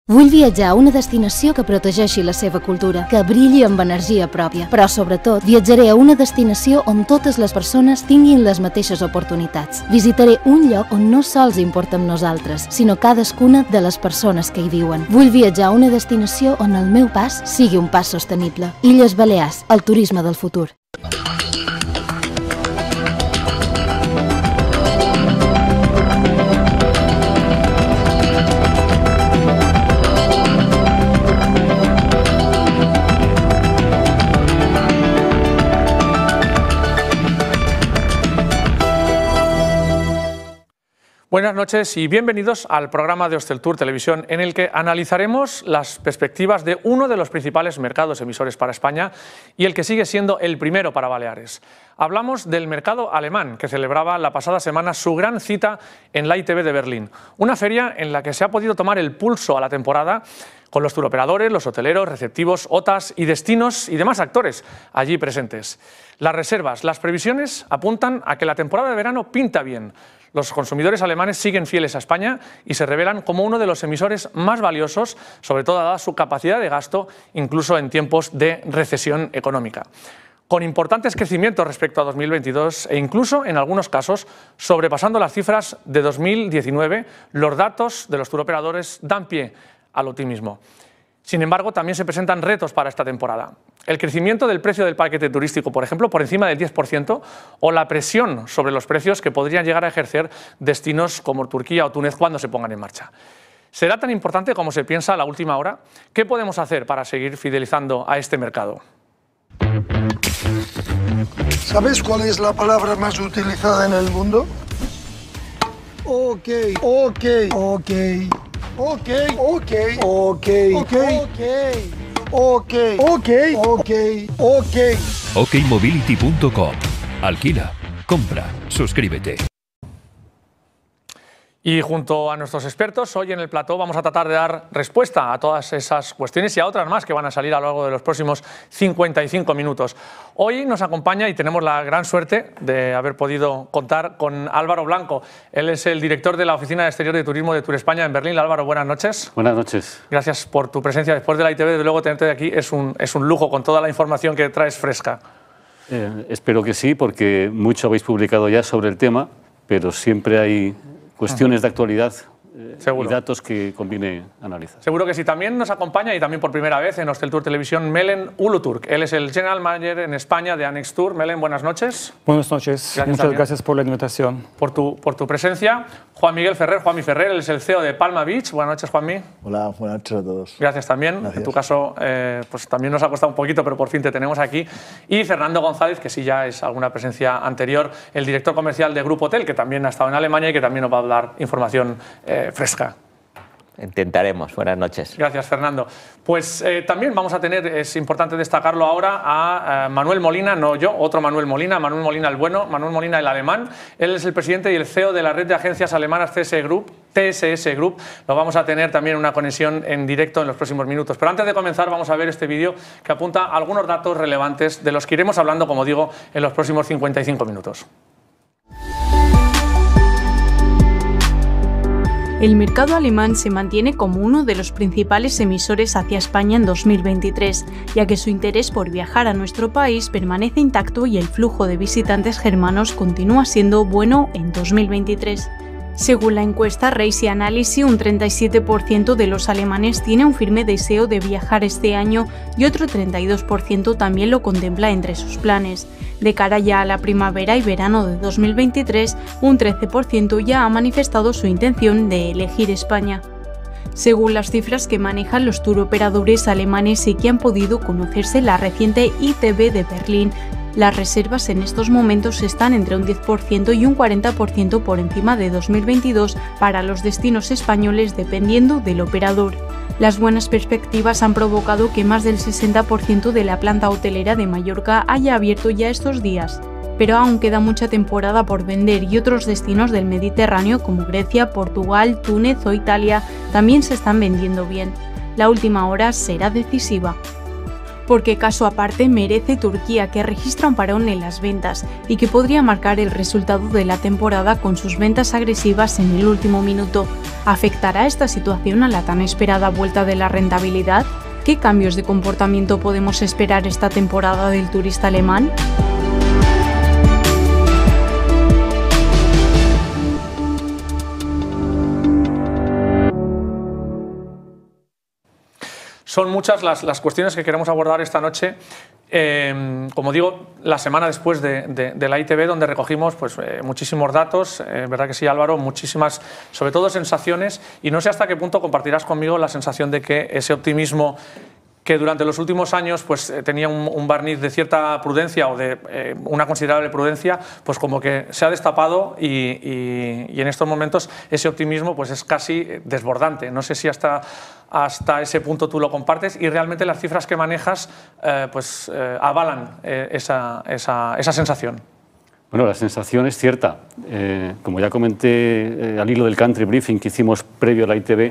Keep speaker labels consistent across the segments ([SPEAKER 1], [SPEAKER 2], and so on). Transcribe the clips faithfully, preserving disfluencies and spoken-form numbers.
[SPEAKER 1] Vull viatjar a una destinació que protegeixi la seva cultura, que brilli amb energia pròpia, però sobretot viatjaré a una destinació on totes les persones tinguin les mateixes oportunitats. Visitaré un lloc on no sols importem nosaltres, sinó cadascuna de les persones que hi viuen. Vull viatjar a una destinació on el meu pas sigui un pas sostenible. Illes Balears, el turisme del futur.
[SPEAKER 2] Buenas noches y bienvenidos al programa de Hosteltour Televisión, en el que analizaremos las perspectivas de uno de los principales mercados emisores para España y el que sigue siendo el primero para Baleares. Hablamos del mercado alemán, que celebraba la pasada semana su gran cita en la I T B de Berlín, una feria en la que se ha podido tomar el pulso a la temporada con los turoperadores, los hoteleros, receptivos, O T As y destinos y demás actores allí presentes. Las reservas, las previsiones apuntan a que la temporada de verano pinta bien. Los consumidores alemanes siguen fieles a España y se revelan como uno de los emisores más valiosos, sobre todo dada su capacidad de gasto, incluso en tiempos de recesión económica. Con importantes crecimientos respecto a dos mil veintidós e incluso, en algunos casos, sobrepasando las cifras de dos mil diecinueve, los datos de los turoperadores dan pie al optimismo. Sin embargo, también se presentan retos para esta temporada. El crecimiento del precio del paquete turístico, por ejemplo, por encima del diez por ciento, o la presión sobre los precios que podrían llegar a ejercer destinos como Turquía o Túnez cuando se pongan en marcha. ¿Será tan importante como se piensa a la última hora? ¿Qué podemos hacer para seguir fidelizando a este mercado?
[SPEAKER 3] ¿Sabes cuál es la palabra más utilizada en el mundo? Ok, ok, ok. Ok, ok, ok, ok, ok, ok, ok, ok.
[SPEAKER 4] ok mobility punto com. Alquila, compra, suscríbete.
[SPEAKER 2] Y junto a nuestros expertos, hoy en el plató vamos a tratar de dar respuesta a todas esas cuestiones y a otras más que van a salir a lo largo de los próximos cincuenta y cinco minutos. Hoy nos acompaña y tenemos la gran suerte de haber podido contar con Álvaro Blanco. Él es el director de la Oficina de Exterior de Turismo de Tour España en Berlín. Álvaro, buenas noches.
[SPEAKER 5] Buenas noches.
[SPEAKER 2] Gracias por tu presencia después de la I T B. Desde luego, tenerte de aquí es un, es un lujo con toda la información que traes fresca.
[SPEAKER 5] Eh, espero que sí, porque mucho habéis publicado ya sobre el tema, pero siempre hay cuestiones de actualidad eh, y datos que conviene analizar.
[SPEAKER 2] Seguro que sí. También nos acompaña, y también por primera vez en Hosteltour Televisión, Melen Uluturk. Él es el General Manager en España de Annex Tour. Melen, buenas noches.
[SPEAKER 6] Buenas noches.
[SPEAKER 2] Gracias
[SPEAKER 6] Muchas
[SPEAKER 2] también
[SPEAKER 6] gracias por la invitación.
[SPEAKER 2] Por tu, por tu presencia. Juan Miguel Ferrer, Juanmi Ferrer, él es el C E O de Palma Beach. Buenas noches, Juanmi.
[SPEAKER 7] Hola, buenas noches a todos.
[SPEAKER 2] Gracias también.
[SPEAKER 7] Gracias.
[SPEAKER 2] En tu caso, eh, pues también nos ha costado un poquito, pero por fin te tenemos aquí. Y Fernando González, que sí ya es alguna presencia anterior, el director comercial de Grupo Hotel, que también ha estado en Alemania y que también nos va a dar información eh, fresca.
[SPEAKER 8] Intentaremos. Buenas noches.
[SPEAKER 2] Gracias, Fernando. Pues eh, también vamos a tener, es importante destacarlo ahora, a, a Manuel Molina, no yo, otro Manuel Molina, Manuel Molina el bueno, Manuel Molina el alemán. Él es el presidente y el C E O de la red de agencias alemanas T S S Group. T S S Group. Lo vamos a tener también una conexión en directo en los próximos minutos. Pero antes de comenzar vamos a ver este vídeo que apunta a algunos datos relevantes de los que iremos hablando, como digo, en los próximos cincuenta y cinco minutos.
[SPEAKER 9] El mercado alemán se mantiene como uno de los principales emisores hacia España en dos mil veintitrés, ya que su interés por viajar a nuestro país permanece intacto y el flujo de visitantes germanos continúa siendo bueno en dos mil veintitrés. Según la encuesta Reise Analysis, un treinta y siete por ciento de los alemanes tiene un firme deseo de viajar este año y otro treinta y dos por ciento también lo contempla entre sus planes. De cara ya a la primavera y verano de dos mil veintitrés, un trece por ciento ya ha manifestado su intención de elegir España. Según las cifras que manejan los turoperadores alemanes y que han podido conocerse en la reciente I T B de Berlín, las reservas en estos momentos están entre un diez por ciento y un cuarenta por ciento por encima de dos mil veintidós para los destinos españoles, dependiendo del operador. Las buenas perspectivas han provocado que más del sesenta por ciento de la planta hotelera de Mallorca haya abierto ya estos días. Pero aún queda mucha temporada por vender y otros destinos del Mediterráneo como Grecia, Portugal, Túnez o Italia también se están vendiendo bien. La última hora será decisiva. Porque caso aparte merece Turquía, que registra un parón en las ventas y que podría marcar el resultado de la temporada con sus ventas agresivas en el último minuto. ¿Afectará esta situación a la tan esperada vuelta de la rentabilidad? ¿Qué cambios de comportamiento podemos esperar esta temporada del turista alemán?
[SPEAKER 2] Son muchas las, las cuestiones que queremos abordar esta noche. Eh, como digo, la semana después de, de, de la I T B, donde recogimos pues, eh, muchísimos datos, eh, verdad que sí, Álvaro, muchísimas, sobre todo sensaciones, y no sé hasta qué punto compartirás conmigo la sensación de que ese optimismo que durante los últimos años pues, eh, tenía un, un barniz de cierta prudencia o de eh, una considerable prudencia, pues como que se ha destapado y, y, y en estos momentos ese optimismo pues, es casi desbordante. No sé si hasta, hasta ese punto tú lo compartes y realmente las cifras que manejas eh, pues, eh, avalan eh, esa, esa, esa sensación.
[SPEAKER 5] Bueno, la sensación es cierta. Eh, como ya comenté eh, al hilo del country briefing que hicimos previo a la I T B,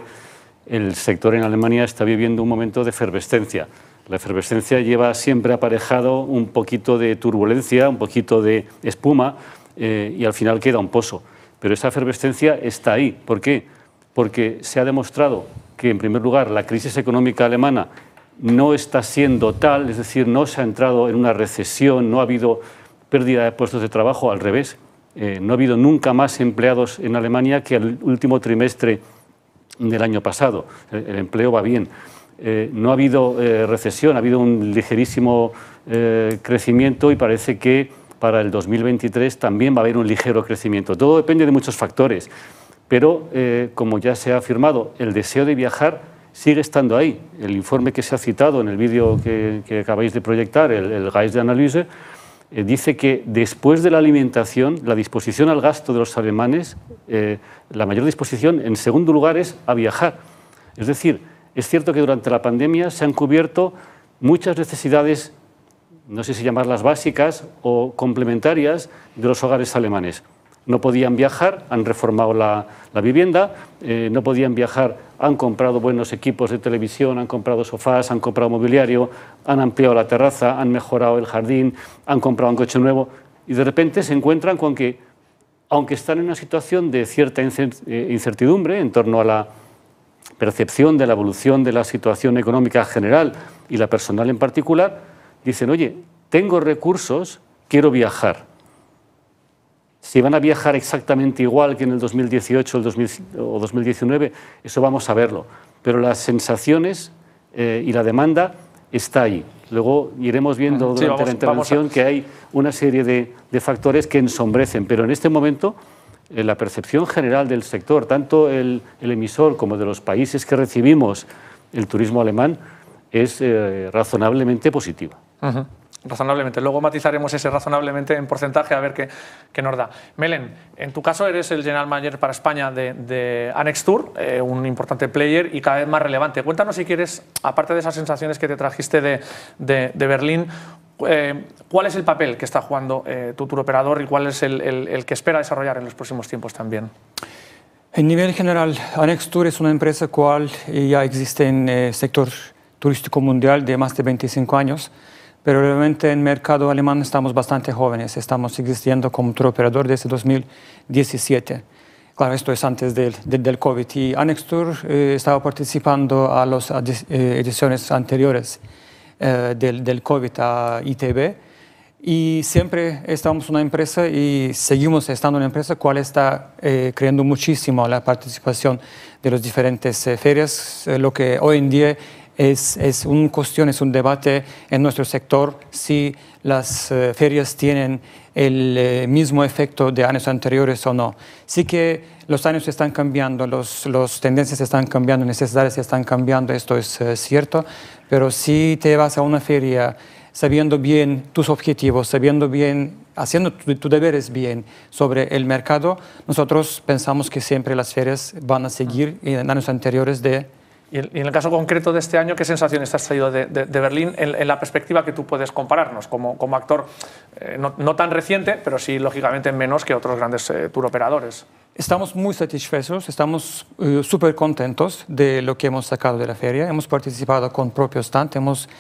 [SPEAKER 5] el sector en Alemania está viviendo un momento de efervescencia. La efervescencia lleva siempre aparejado un poquito de turbulencia, un poquito de espuma eh, y al final queda un pozo. Pero esa efervescencia está ahí. ¿Por qué? Porque se ha demostrado que, en primer lugar, la crisis económica alemana no está siendo tal, es decir, no se ha entrado en una recesión, no ha habido pérdida de puestos de trabajo, al revés. Eh, no ha habido nunca más empleados en Alemania que el último trimestre del año pasado. El, el empleo va bien. Eh, no ha habido eh, recesión, ha habido un ligerísimo eh, crecimiento y parece que para el dos mil veintitrés también va a haber un ligero crecimiento. Todo depende de muchos factores, pero eh, como ya se ha afirmado, el deseo de viajar sigue estando ahí. El informe que se ha citado en el vídeo que, que acabáis de proyectar, el, el Geist de Analyse, eh, dice que después de la alimentación, la disposición al gasto de los alemanes, eh, la mayor disposición, en segundo lugar, es a viajar. Es decir, es cierto que durante la pandemia se han cubierto muchas necesidades, no sé si llamarlas básicas o complementarias, de los hogares alemanes. No podían viajar, han reformado la, la vivienda, eh, no podían viajar, han comprado buenos equipos de televisión, han comprado sofás, han comprado mobiliario, han ampliado la terraza, han mejorado el jardín, han comprado un coche nuevo y de repente se encuentran con que, aunque están en una situación de cierta incertidumbre en torno a la percepción de la evolución de la situación económica general y la personal en particular, dicen, oye, tengo recursos, quiero viajar. Si van a viajar exactamente igual que en el dos mil dieciocho el dos mil, o dos mil diecinueve, eso vamos a verlo. Pero las sensaciones eh, y la demanda está ahí. Luego iremos viendo durante sí, vamos, la intervención a... que hay una serie de, de factores que ensombrecen, pero en este momento eh, la percepción general del sector, tanto el, el emisor como de los países que recibimos el turismo alemán, es eh, razonablemente positiva.
[SPEAKER 2] Uh-huh. Razonablemente. Luego matizaremos ese razonablemente en porcentaje a ver qué, qué nos da. Melen, en tu caso eres el General Manager para España de, de Annextour, eh, un importante player y cada vez más relevante. Cuéntanos si quieres, aparte de esas sensaciones que te trajiste de, de, de Berlín, eh, ¿cuál es el papel que está jugando eh, tu tour operador y cuál es el, el, el que espera desarrollar en los próximos tiempos también?
[SPEAKER 6] En nivel general, Annextour es una empresa cual ya existe en el sector turístico mundial de más de veinticinco años. Pero realmente en el mercado alemán estamos bastante jóvenes, estamos existiendo como tour operador desde dos mil diecisiete. Claro, esto es antes del, del, del COVID. Y Annextour eh, estaba participando a las eh, ediciones anteriores eh, del, del COVID a I T B. Y siempre estamos una empresa y seguimos estando una empresa cual está eh, creando muchísimo la participación de las diferentes eh, ferias, eh, lo que hoy en día Es, es una cuestión, es un debate en nuestro sector si las uh, ferias tienen el eh, mismo efecto de años anteriores o no. Sí que los años están cambiando, las los tendencias están cambiando, necesidades están cambiando, esto es uh, cierto, pero si te vas a una feria sabiendo bien tus objetivos, sabiendo bien, haciendo tus tu deberes bien sobre el mercado, nosotros pensamos que siempre las ferias van a seguir en años anteriores de...
[SPEAKER 2] Y en el caso concreto de este año, ¿qué sensaciones te has traído de, de, de Berlín en, en la perspectiva que tú puedes compararnos como, como actor eh, no, no tan reciente, pero sí, lógicamente, menos que otros grandes eh, tour operadores?
[SPEAKER 6] Estamos muy satisfechos, estamos uh, súper contentos de lo que hemos sacado de la feria. Hemos participado con propio stand, hemos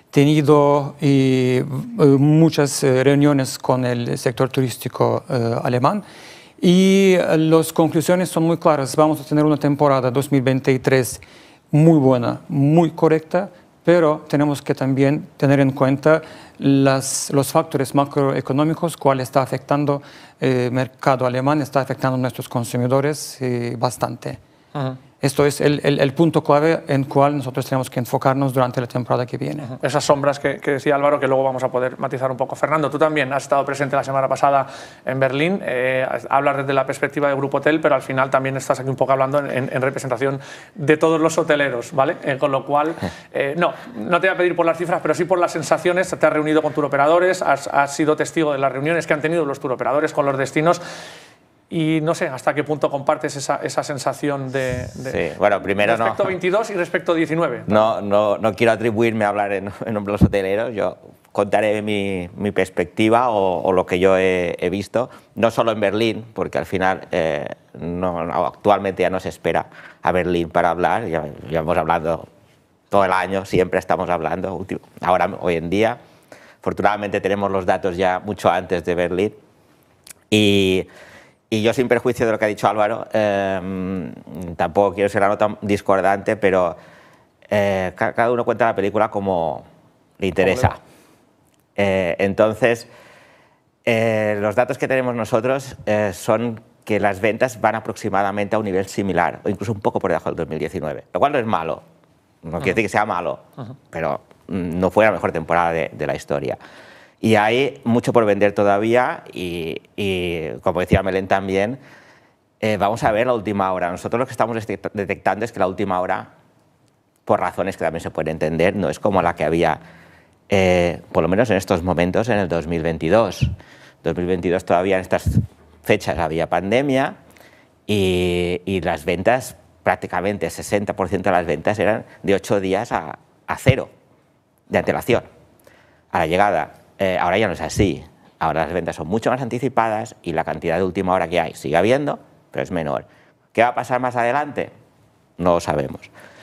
[SPEAKER 6] tenido y, muchas reuniones con el sector turístico eh, alemán y las conclusiones son muy claras. Vamos a tener una temporada dos mil veintitrés muy buena, muy correcta, pero tenemos que también tener en cuenta las, los factores macroeconómicos, cuál está afectando el mercado alemán, está afectando a nuestros consumidores eh, bastante. Uh-huh. Esto es el, el, el punto clave en cual nosotros tenemos que enfocarnos durante la temporada que viene.
[SPEAKER 2] Uh-huh. Esas sombras que, que decía Álvaro, que luego vamos a poder matizar un poco. Fernando, tú también has estado presente la semana pasada en Berlín. Eh, hablas desde la perspectiva de Grupo Hotel, pero al final también estás aquí un poco hablando en, en representación de todos los hoteleros, ¿vale? Eh, con lo cual, eh, no, no te voy a pedir por las cifras, pero sí por las sensaciones. Te has reunido con turoperadores, has, has sido testigo de las reuniones que han tenido los turoperadores con los destinos. Y no sé hasta qué punto compartes esa, esa sensación de, de
[SPEAKER 8] sí, bueno, primero
[SPEAKER 2] respecto
[SPEAKER 8] no,
[SPEAKER 2] veintidós y respecto diecinueve.
[SPEAKER 8] No, no, no quiero atribuirme a hablar en, en nombre de los hoteleros. Yo contaré mi, mi perspectiva o, o lo que yo he, he visto, no solo en Berlín, porque al final eh, no, no, actualmente ya no se espera a Berlín para hablar. Ya, ya hemos hablado todo el año, siempre estamos hablando. Ahora, hoy en día, afortunadamente tenemos los datos ya mucho antes de Berlín. Y Y yo, sin perjuicio de lo que ha dicho Álvaro, eh, tampoco quiero ser algo tan discordante, pero eh, cada uno cuenta la película como le interesa. Eh, entonces, eh, los datos que tenemos nosotros eh, son que las ventas van aproximadamente a un nivel similar, o incluso un poco por debajo del dos mil diecinueve, lo cual no es malo, no uh-huh. quiere decir que sea malo, uh-huh. pero no fue la mejor temporada de, de la historia. Y hay mucho por vender todavía y, y como decía Melen también, eh, vamos a ver la última hora. Nosotros lo que estamos detectando es que la última hora, por razones que también se pueden entender, no es como la que había, eh, por lo menos en estos momentos, en el dos mil veintidós. dos mil veintidós todavía en estas fechas había pandemia y, y las ventas, prácticamente el sesenta por ciento de las ventas eran de ocho días a, a cero de antelación a la llegada. Eh, ahora ya no es así, ahora las ventas son mucho más anticipadas y la cantidad de última hora que hay sigue habiendo, pero es menor. ¿Qué va a pasar más adelante? No lo sabemos.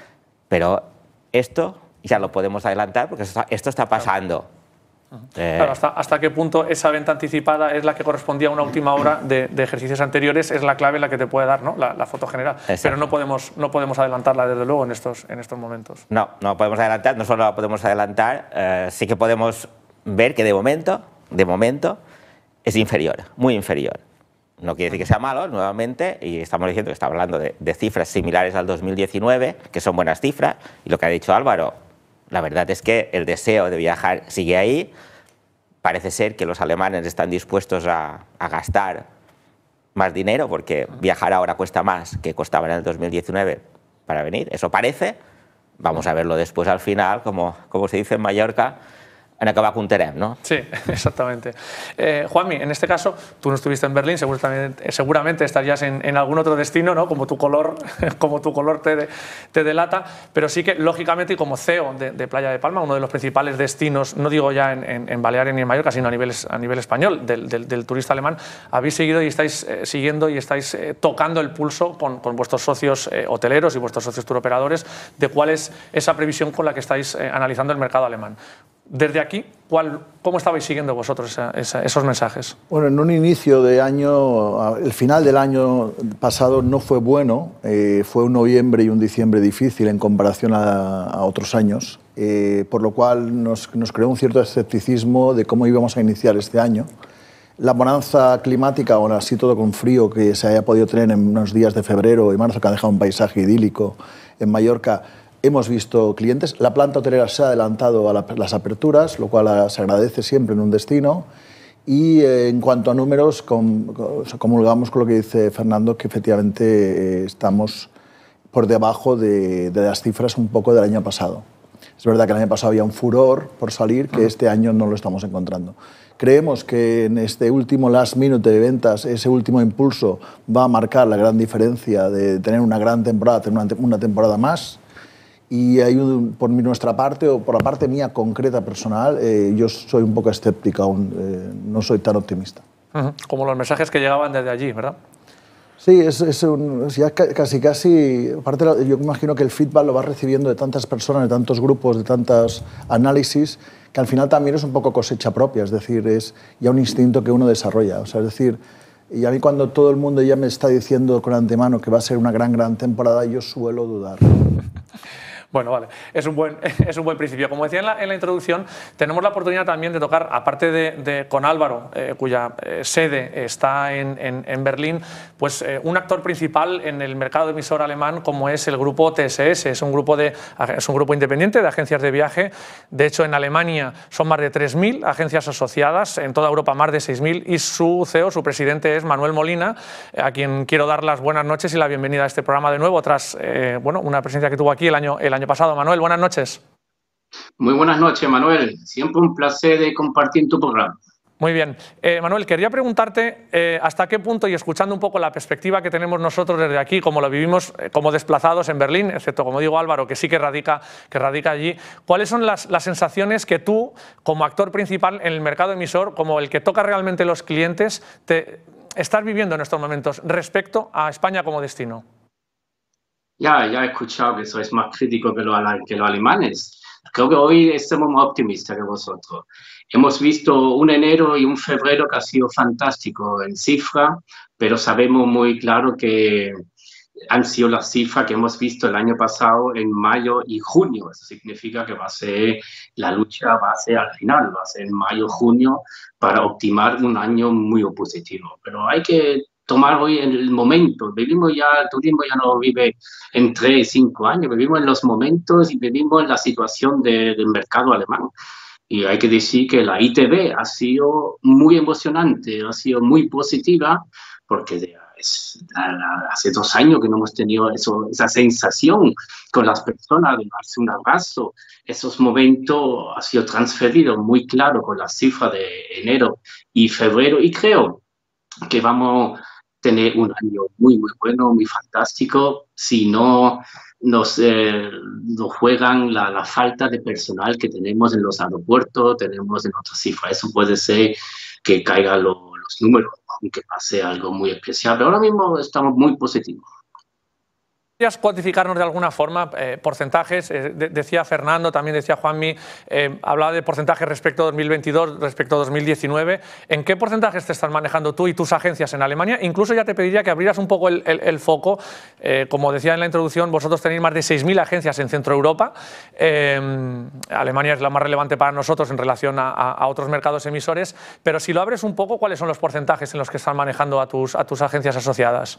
[SPEAKER 8] Pero esto ya lo podemos adelantar porque esto, esto está pasando.
[SPEAKER 2] Eh, claro, hasta, ¿hasta qué punto esa venta anticipada es la que correspondía a una última hora de, de ejercicios anteriores? Es la clave la que te puede dar, ¿no? la, la foto general. Exacto. Pero no podemos, no podemos adelantarla desde luego en estos, en estos momentos.
[SPEAKER 8] No, no podemos adelantar, no solo la podemos adelantar, eh, sí que podemos ver que de momento, de momento es inferior, muy inferior. No quiere decir que sea malo, nuevamente, y estamos diciendo que estamos hablando de, de cifras similares al dos mil diecinueve, que son buenas cifras, y lo que ha dicho Álvaro, la verdad es que el deseo de viajar sigue ahí, parece ser que los alemanes están dispuestos a, a gastar más dinero, porque viajar ahora cuesta más que costaba en el dos mil diecinueve para venir, eso parece, vamos a verlo después al final, como, como se dice en Mallorca, en acabar con Terem, ¿no?
[SPEAKER 2] Sí, exactamente. Eh, Juanmi, en este caso, tú no estuviste en Berlín, seguramente, seguramente estarías en, en algún otro destino, ¿no? Como tu color, como tu color te, te delata, pero sí que, lógicamente, y como C E O de, de Playa de Palma, uno de los principales destinos, no digo ya en, en, en Baleares ni en Mallorca, sino a nivel, a nivel español, del, del, del turista alemán, habéis seguido y estáis eh, siguiendo y estáis eh, tocando el pulso con, con vuestros socios eh, hoteleros y vuestros socios turoperadores de cuál es esa previsión con la que estáis eh, analizando el mercado alemán. Desde aquí, ¿cuál, ¿cómo estabais siguiendo vosotros esa, esa, esos mensajes?
[SPEAKER 7] Bueno, en un inicio de año, el final del año pasado no fue bueno, eh, fue un noviembre y un diciembre difícil en comparación a, a otros años, eh, por lo cual nos, nos creó un cierto escepticismo de cómo íbamos a iniciar este año. La bonanza climática, aún así todo con frío, que se haya podido tener en unos días de febrero y marzo, que ha dejado un paisaje idílico en Mallorca, hemos visto clientes. La planta hotelera se ha adelantado a la, las aperturas, lo cual se agradece siempre en un destino. Y eh, en cuanto a números, com, comulgamos con lo que dice Fernando, que efectivamente eh, estamos por debajo de, de las cifras un poco del año pasado. Es verdad que el año pasado había un furor por salir, que este año no lo estamos encontrando. Creemos que en este último last minute de ventas, ese último impulso va a marcar la gran diferencia de tener una gran temporada, tener una, una temporada más. Y hay un, por nuestra parte, o por la parte mía concreta, personal, eh, yo soy un poco escéptica aún, eh, no soy tan optimista.
[SPEAKER 2] Uh-huh. Como los mensajes que llegaban desde allí, ¿verdad?
[SPEAKER 7] Sí, es, es un, ya casi, casi, aparte yo imagino que el feedback lo vas recibiendo de tantas personas, de tantos grupos, de tantos análisis, que al final también es un poco cosecha propia, es decir, es ya un instinto que uno desarrolla. O sea, es decir, y a mí cuando todo el mundo ya me está diciendo con antemano que va a ser una gran, gran temporada, yo suelo dudar.
[SPEAKER 2] Bueno, vale, es un buen, es un buen principio. Como decía en la, en la introducción, tenemos la oportunidad también de tocar, aparte de, de con Álvaro, eh, cuya eh, sede está en, en, en Berlín, pues eh, un actor principal en el mercado emisor alemán como es el grupo T S S. Es un grupo, de, es un grupo independiente de agencias de viaje. De hecho, en Alemania son más de tres mil agencias asociadas, en toda Europa más de seis mil, y su C E O, su presidente, es Manuel Molina, a quien quiero dar las buenas noches y la bienvenida a este programa de nuevo, tras eh, bueno, una presencia que tuvo aquí el año, el año pasado. Manuel, buenas noches.
[SPEAKER 10] Muy buenas noches, Manuel. Siempre un placer de compartir tu programa.
[SPEAKER 2] Muy bien. Eh, Manuel, quería preguntarte eh, hasta qué punto, y escuchando un poco la perspectiva que tenemos nosotros desde aquí, como lo vivimos eh, como desplazados en Berlín, excepto, como digo, Álvaro, que sí que radica, que radica allí, ¿cuáles son las, las sensaciones que tú, como actor principal en el mercado emisor, como el que toca realmente los clientes, te estás viviendo en estos momentos respecto a España como destino?
[SPEAKER 10] Ya, ya he escuchado que sois más críticos que los, que los alemanes. Creo que hoy estamos más optimistas que vosotros. Hemos visto un enero y un febrero que ha sido fantástico en cifra, pero sabemos muy claro que han sido las cifras que hemos visto el año pasado en mayo y junio. Eso significa que va a ser, la lucha va a ser al final, va a ser en mayo, junio, para optimar un año muy positivo. Pero hay que tomar hoy en el momento. Vivimos ya, el turismo ya no vive en tres, cinco años, vivimos en los momentos y vivimos en la situación de, del mercado alemán. Y hay que decir que la I T B ha sido muy emocionante, ha sido muy positiva, porque de, es, hace dos años que no hemos tenido eso, esa sensación con las personas de darse un abrazo. Esos momentos han sido transferidos muy claro con las cifras de enero y febrero, y creo que vamos tener un año muy, muy bueno, muy fantástico, si no nos, eh, nos juegan la, la falta de personal que tenemos en los aeropuertos, tenemos en otras cifras. Eso puede ser que caigan lo, los números, aunque pase algo muy especial, pero ahora mismo estamos muy positivos.
[SPEAKER 2] ¿Podrías cuantificarnos de alguna forma eh, porcentajes? Eh, de, decía Fernando, también decía Juanmi, eh, hablaba de porcentajes respecto a dos mil veintidós, respecto a dos mil diecinueve. ¿En qué porcentajes te estás manejando tú y tus agencias en Alemania? Incluso ya te pediría que abrieras un poco el, el, el foco. Eh, como decía en la introducción, vosotros tenéis más de seis mil agencias en Centro Europa. Eh, Alemania es la más relevante para nosotros en relación a, a, a otros mercados emisores. Pero si lo abres un poco, ¿cuáles son los porcentajes en los que están manejando a tus, a tus agencias asociadas?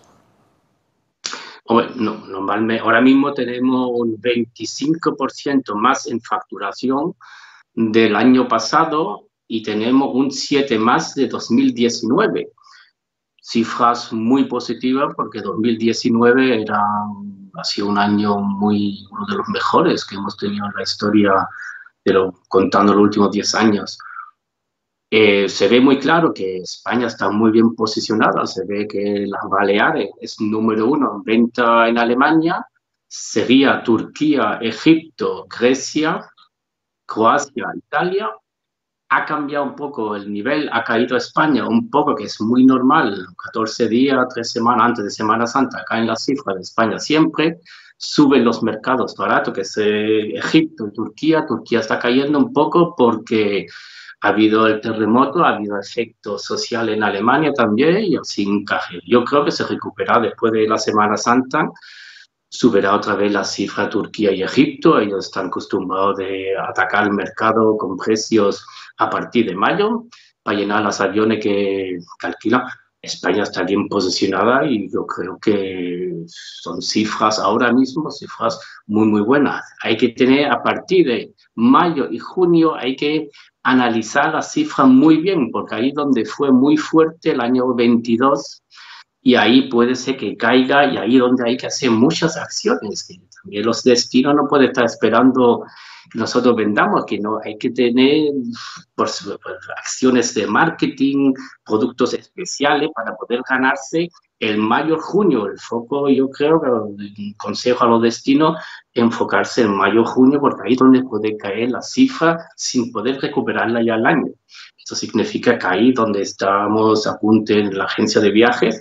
[SPEAKER 10] Bueno, no, normalmente, ahora mismo tenemos un veinticinco por ciento más en facturación del año pasado y tenemos un siete más de dos mil diecinueve. Cifras muy positivas porque dos mil diecinueve era, ha sido un año muy, uno de los mejores que hemos tenido en la historia, de lo, contando los últimos diez años. Eh, se ve muy claro que España está muy bien posicionada, se ve que las Baleares es número uno en venta en Alemania, sería Turquía, Egipto, Grecia, Croacia, Italia. Ha cambiado un poco el nivel, ha caído España un poco, que es muy normal, catorce días, tres semanas antes de Semana Santa, caen las cifras de España siempre, suben los mercados baratos, que es eh, Egipto y Turquía. Turquía está cayendo un poco porque ha habido el terremoto, ha habido efecto social en Alemania también y así encaje. Yo creo que se recupera después de la Semana Santa, subirá otra vez la cifra Turquía y Egipto. Ellos están acostumbrados de atacar el mercado con precios a partir de mayo para llenar los aviones que, que alquilan. España está bien posicionada y yo creo que son cifras ahora mismo, cifras muy, muy buenas. Hay que tener a partir de mayo y junio, hay que analizar las cifras muy bien, porque ahí donde fue muy fuerte el año veintidós, y ahí puede ser que caiga, y ahí donde hay que hacer muchas acciones. También los destinos no pueden estar esperando que nosotros vendamos, que no hay que tener por, por, acciones de marketing, productos especiales para poder ganarse el mayo, junio. El foco, yo creo que el consejo a los destinos, enfocarse en mayo, junio, porque ahí es donde puede caer la cifra sin poder recuperarla ya al año. Esto significa que ahí donde estamos a punto en la agencia de viajes,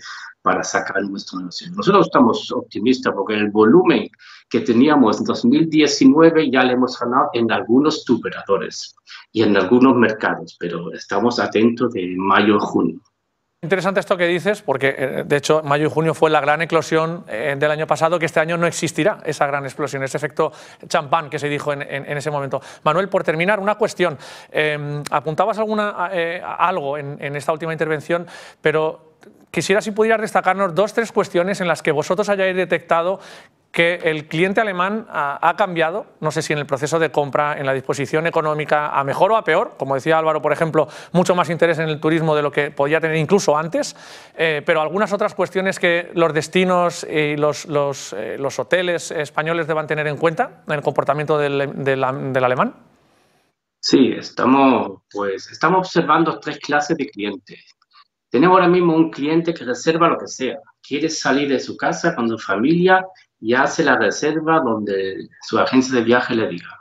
[SPEAKER 10] para sacar nuestro negocio. Nosotros estamos optimistas porque el volumen que teníamos en dos mil diecinueve ya le hemos ganado en algunos tuberadores y en algunos mercados, pero estamos atentos de mayo junio.
[SPEAKER 2] Interesante esto que dices, porque de hecho mayo y junio fue la gran eclosión eh, del año pasado, que este año no existirá esa gran explosión, ese efecto champán que se dijo en, en, en ese momento. Manuel, por terminar, una cuestión. Eh, apuntabas alguna, eh, algo en, en esta última intervención, pero quisiera si pudieras destacarnos dos, tres cuestiones en las que vosotros hayáis detectado que el cliente alemán ha, ha cambiado, no sé si en el proceso de compra, en la disposición económica, a mejor o a peor. Como decía Álvaro, por ejemplo, mucho más interés en el turismo de lo que podía tener incluso antes, eh, pero algunas otras cuestiones que los destinos y los, los, eh, los hoteles españoles deban tener en cuenta en el comportamiento del, del, del alemán.
[SPEAKER 10] Sí, estamos, pues, estamos observando tres clases de clientes. Tenemos ahora mismo un cliente que reserva lo que sea. Quiere salir de su casa con su familia y hace la reserva donde su agencia de viaje le diga.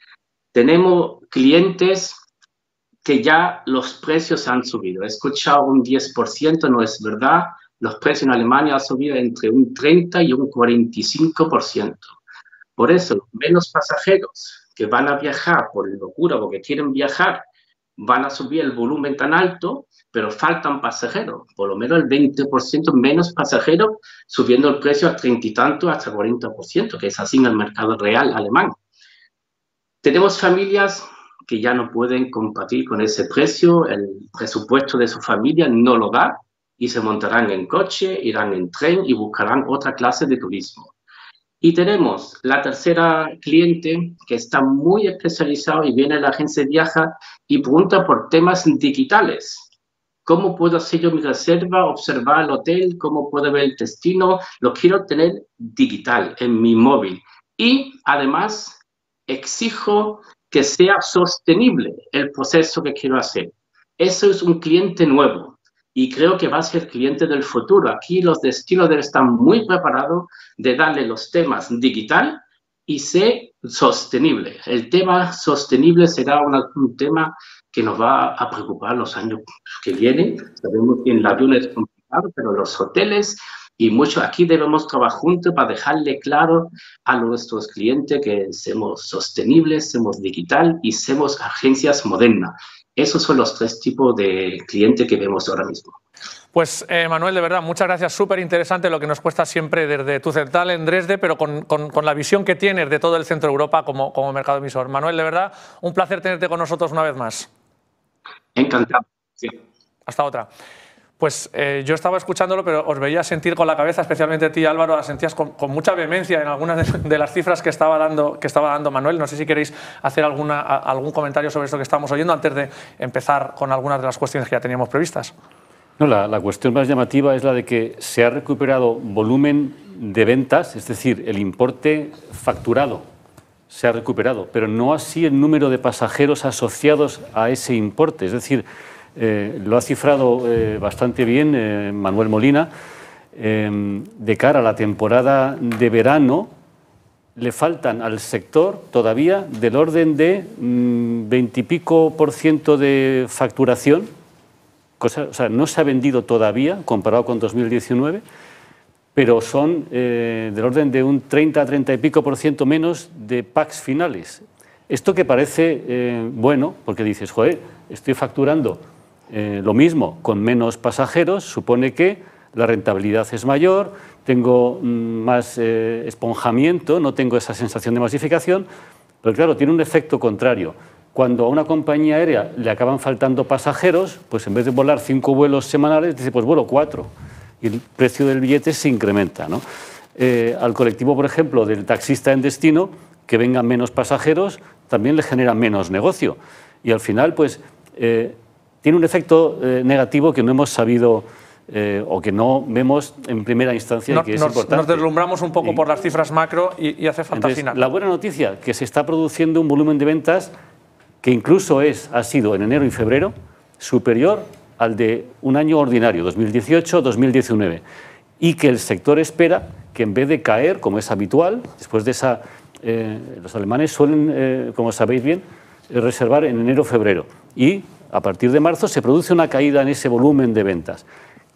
[SPEAKER 10] Tenemos clientes que ya los precios han subido. He escuchado un diez por ciento, no es verdad. Los precios en Alemania han subido entre un treinta y un cuarenta y cinco por ciento. Por eso, menos pasajeros que van a viajar por locura, porque quieren viajar, van a subir el volumen tan alto, pero faltan pasajeros, por lo menos el veinte por ciento menos pasajeros, subiendo el precio a treinta y tanto hasta cuarenta por ciento, que es así en el mercado real alemán. Tenemos familias que ya no pueden competir con ese precio, el presupuesto de su familia no lo da, y se montarán en coche, irán en tren y buscarán otra clase de turismo. Y tenemos la tercera cliente que está muy especializado y viene a la agencia de viaje y pregunta por temas digitales. ¿Cómo puedo hacer yo mi reserva, observar el hotel, cómo puedo ver el destino? Lo quiero tener digital en mi móvil. Y además exijo que sea sostenible el proceso que quiero hacer. Eso es un cliente nuevo y creo que va a ser cliente del futuro. Aquí los destinos deben estar muy preparados de darle los temas digital y ser sostenible. El tema sostenible será una, un tema que nos va a preocupar los años que vienen. Sabemos que en el avión es complicado, pero los hoteles y mucho aquí debemos trabajar juntos para dejarle claro a nuestros clientes que seamos sostenibles, seamos digital y seamos agencias modernas. Esos son los tres tipos de clientes que vemos ahora mismo.
[SPEAKER 2] Pues eh, Manuel, de verdad, muchas gracias. Súper interesante lo que nos cuesta siempre desde tu central en Dresde, pero con, con, con la visión que tienes de todo el centro de Europa como, como mercado emisor. Manuel, de verdad, un placer tenerte con nosotros una vez más.
[SPEAKER 10] Encantado. Sí.
[SPEAKER 2] Hasta otra. Pues eh, yo estaba escuchándolo, pero os veía sentir con la cabeza, especialmente a ti, Álvaro, las sentías con, con mucha vehemencia en algunas de, de las cifras que estaba, dando, que estaba dando Manuel. No sé si queréis hacer alguna, a, algún comentario sobre esto que estamos oyendo antes de empezar con algunas de las cuestiones que ya teníamos previstas.
[SPEAKER 5] No, la, la cuestión más llamativa es la de que se ha recuperado volumen de ventas, es decir, el importe facturado se ha recuperado, pero no así el número de pasajeros asociados a ese importe. Es decir, eh, lo ha cifrado eh, bastante bien eh, Manuel Molina. Eh, de cara a la temporada de verano, le faltan al sector todavía del orden de veintipico por ciento de facturación. Cosa, o sea, no se ha vendido todavía comparado con dos mil diecinueve, pero son eh, del orden de un treinta a treinta y pico por ciento menos de packs finales. Esto que parece eh, bueno, porque dices, joder, estoy facturando eh, lo mismo con menos pasajeros, supone que la rentabilidad es mayor, tengo mm, más eh, esponjamiento, no tengo esa sensación de masificación, pero claro, tiene un efecto contrario. Cuando a una compañía aérea le acaban faltando pasajeros, pues en vez de volar cinco vuelos semanales, dice, pues vuelo cuatro. Y el precio del billete se incrementa, ¿no? Eh, al colectivo, por ejemplo, del taxista en destino, que vengan menos pasajeros, también le genera menos negocio. Y al final, pues, eh, tiene un efecto eh, negativo que no hemos sabido eh, o que no vemos en primera instancia
[SPEAKER 2] no,
[SPEAKER 5] y que es
[SPEAKER 2] nos,
[SPEAKER 5] importante.
[SPEAKER 2] Nos deslumbramos un poco y, por las cifras macro y, y hace falta
[SPEAKER 5] entonces,
[SPEAKER 2] afinar.
[SPEAKER 5] La buena noticia, que se está produciendo un volumen de ventas que incluso es, ha sido en enero y febrero superior al de un año ordinario, dos mil dieciocho dos mil diecinueve, y que el sector espera que en vez de caer, como es habitual, después de esa, eh, los alemanes suelen, eh, como sabéis bien, eh, reservar en enero febrero, y a partir de marzo se produce una caída en ese volumen de ventas,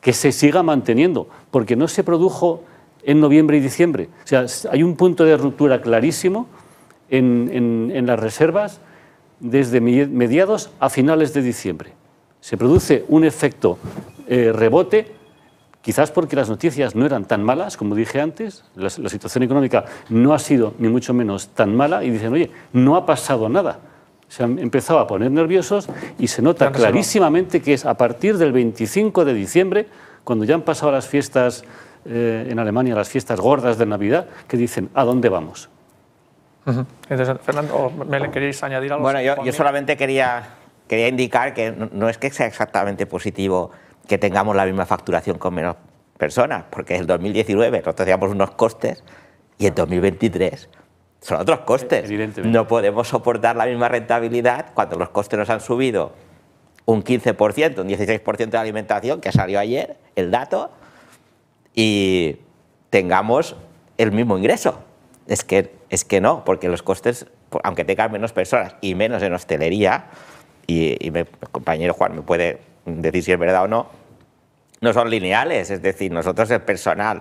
[SPEAKER 5] que se siga manteniendo, porque no se produjo en noviembre y diciembre. O sea, hay un punto de ruptura clarísimo en, en, en las reservas desde mediados a finales de diciembre. Se produce un efecto eh, rebote, quizás porque las noticias no eran tan malas, como dije antes, la, la situación económica no ha sido ni mucho menos tan mala, y dicen, oye, no ha pasado nada. Se han empezado a poner nerviosos y se nota clarísimamente que es a partir del veinticinco de diciembre, cuando ya han pasado las fiestas eh, en Alemania, las fiestas gordas de Navidad, que dicen, ¿a dónde vamos?
[SPEAKER 2] Uh-huh. Entonces, Fernando o Melen, ¿queréis añadir algo?
[SPEAKER 8] Bueno, yo, yo solamente quería, quería indicar que no, no es que sea exactamente positivo que tengamos la misma facturación con menos personas, porque en el dos mil diecinueve nosotros teníamos unos costes y en dos mil veintitrés son otros costes. No podemos soportar la misma rentabilidad cuando los costes nos han subido un quince por ciento, un dieciséis por ciento de alimentación, que salió ayer el dato, y tengamos el mismo ingreso. Es que, es que no, porque los costes, aunque tengan menos personas y menos en hostelería, y, y mi compañero Juan me puede decir si es verdad o no, no son lineales. Es decir, nosotros el personal,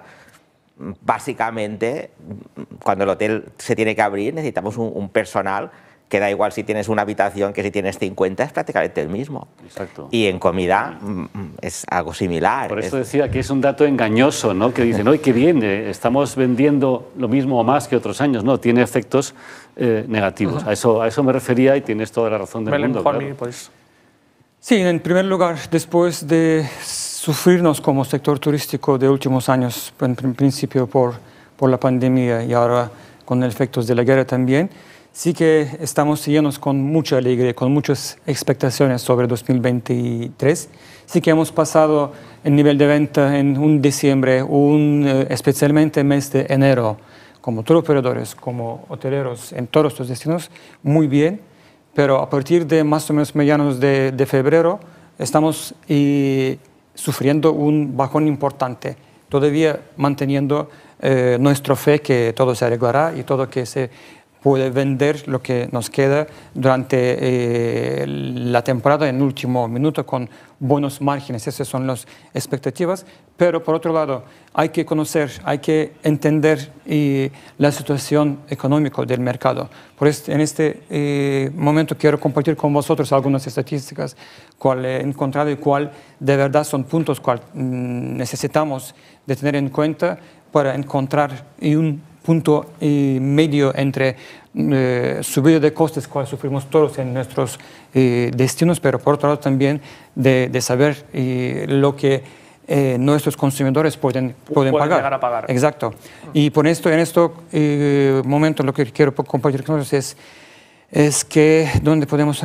[SPEAKER 8] básicamente, cuando el hotel se tiene que abrir, necesitamos un, un personal que da igual si tienes una habitación que si tienes cincuenta, es prácticamente el mismo.
[SPEAKER 5] Exacto.
[SPEAKER 8] Y en comida es algo similar.
[SPEAKER 5] Por eso
[SPEAKER 8] es...
[SPEAKER 5] decía que es un dato engañoso, ¿no? Que dicen, ¡ay, qué bien! Eh, estamos vendiendo lo mismo o más que otros años. No, tiene efectos eh, negativos. Uh-huh. a, eso, a eso me refería y tienes toda la razón del
[SPEAKER 2] Melen,
[SPEAKER 5] mundo.
[SPEAKER 2] Juanmi,
[SPEAKER 5] claro.
[SPEAKER 2] pues.
[SPEAKER 6] Sí, en primer lugar, después de sufrirnos como sector turístico de últimos años, en principio por, por la pandemia y ahora con efectos de la guerra también, sí que estamos llenos con mucha alegría, con muchas expectaciones sobre dos mil veintitrés. Sí que hemos pasado el nivel de venta en un diciembre, un, eh, especialmente el mes de enero, como tour operadores, como hoteleros en todos estos destinos, muy bien, pero a partir de más o menos medianos de, de febrero estamos eh, sufriendo un bajón importante, todavía manteniendo eh, nuestra fe que todo se arreglará y todo que se puede vender lo que nos queda durante eh, la temporada en último minuto con buenos márgenes. Esas son las expectativas. Pero por otro lado, hay que conocer, hay que entender eh, la situación económica del mercado. Por este, en este eh, momento quiero compartir con vosotros algunas estadísticas cual he encontrado y cuál de verdad son puntos cual mm, necesitamos de tener en cuenta para encontrar un punto eh, medio entre eh, subida de costes, cual sufrimos todos en nuestros eh, destinos, pero por otro lado también de, de saber eh, lo que eh, nuestros consumidores pueden, pueden,
[SPEAKER 2] pueden
[SPEAKER 6] pagar.
[SPEAKER 2] llegar a pagar.
[SPEAKER 6] Exacto. Y por esto, en este eh, momento lo que quiero compartir con nosotros es, es que, ¿dónde podemos...?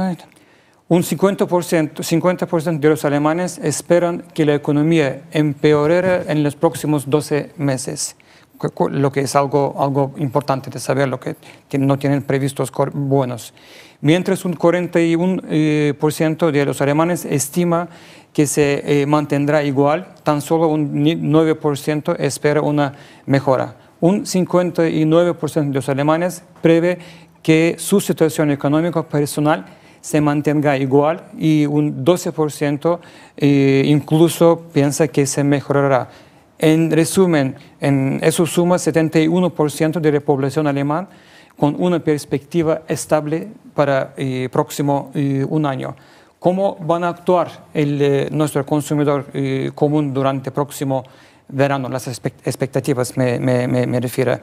[SPEAKER 6] Un cincuenta por ciento, cincuenta por ciento de los alemanes esperan que la economía empeore en los próximos doce meses. Lo que es algo, algo importante de saber, lo que no tienen previstos buenos. Mientras un cuarenta y uno por ciento de los alemanes estima que se eh, mantendrá igual, tan solo un nueve por ciento espera una mejora. Un cincuenta y nueve por ciento de los alemanes prevé que su situación económica personal se mantenga igual y un doce por ciento eh, incluso piensa que se mejorará. En resumen, en eso suma setenta y uno por ciento de la población alemana con una perspectiva estable para el eh, próximo eh, un año. ¿Cómo van a actuar el, eh, nuestro consumidor eh, común durante el próximo verano? Las expectativas me, me, me, me refiero.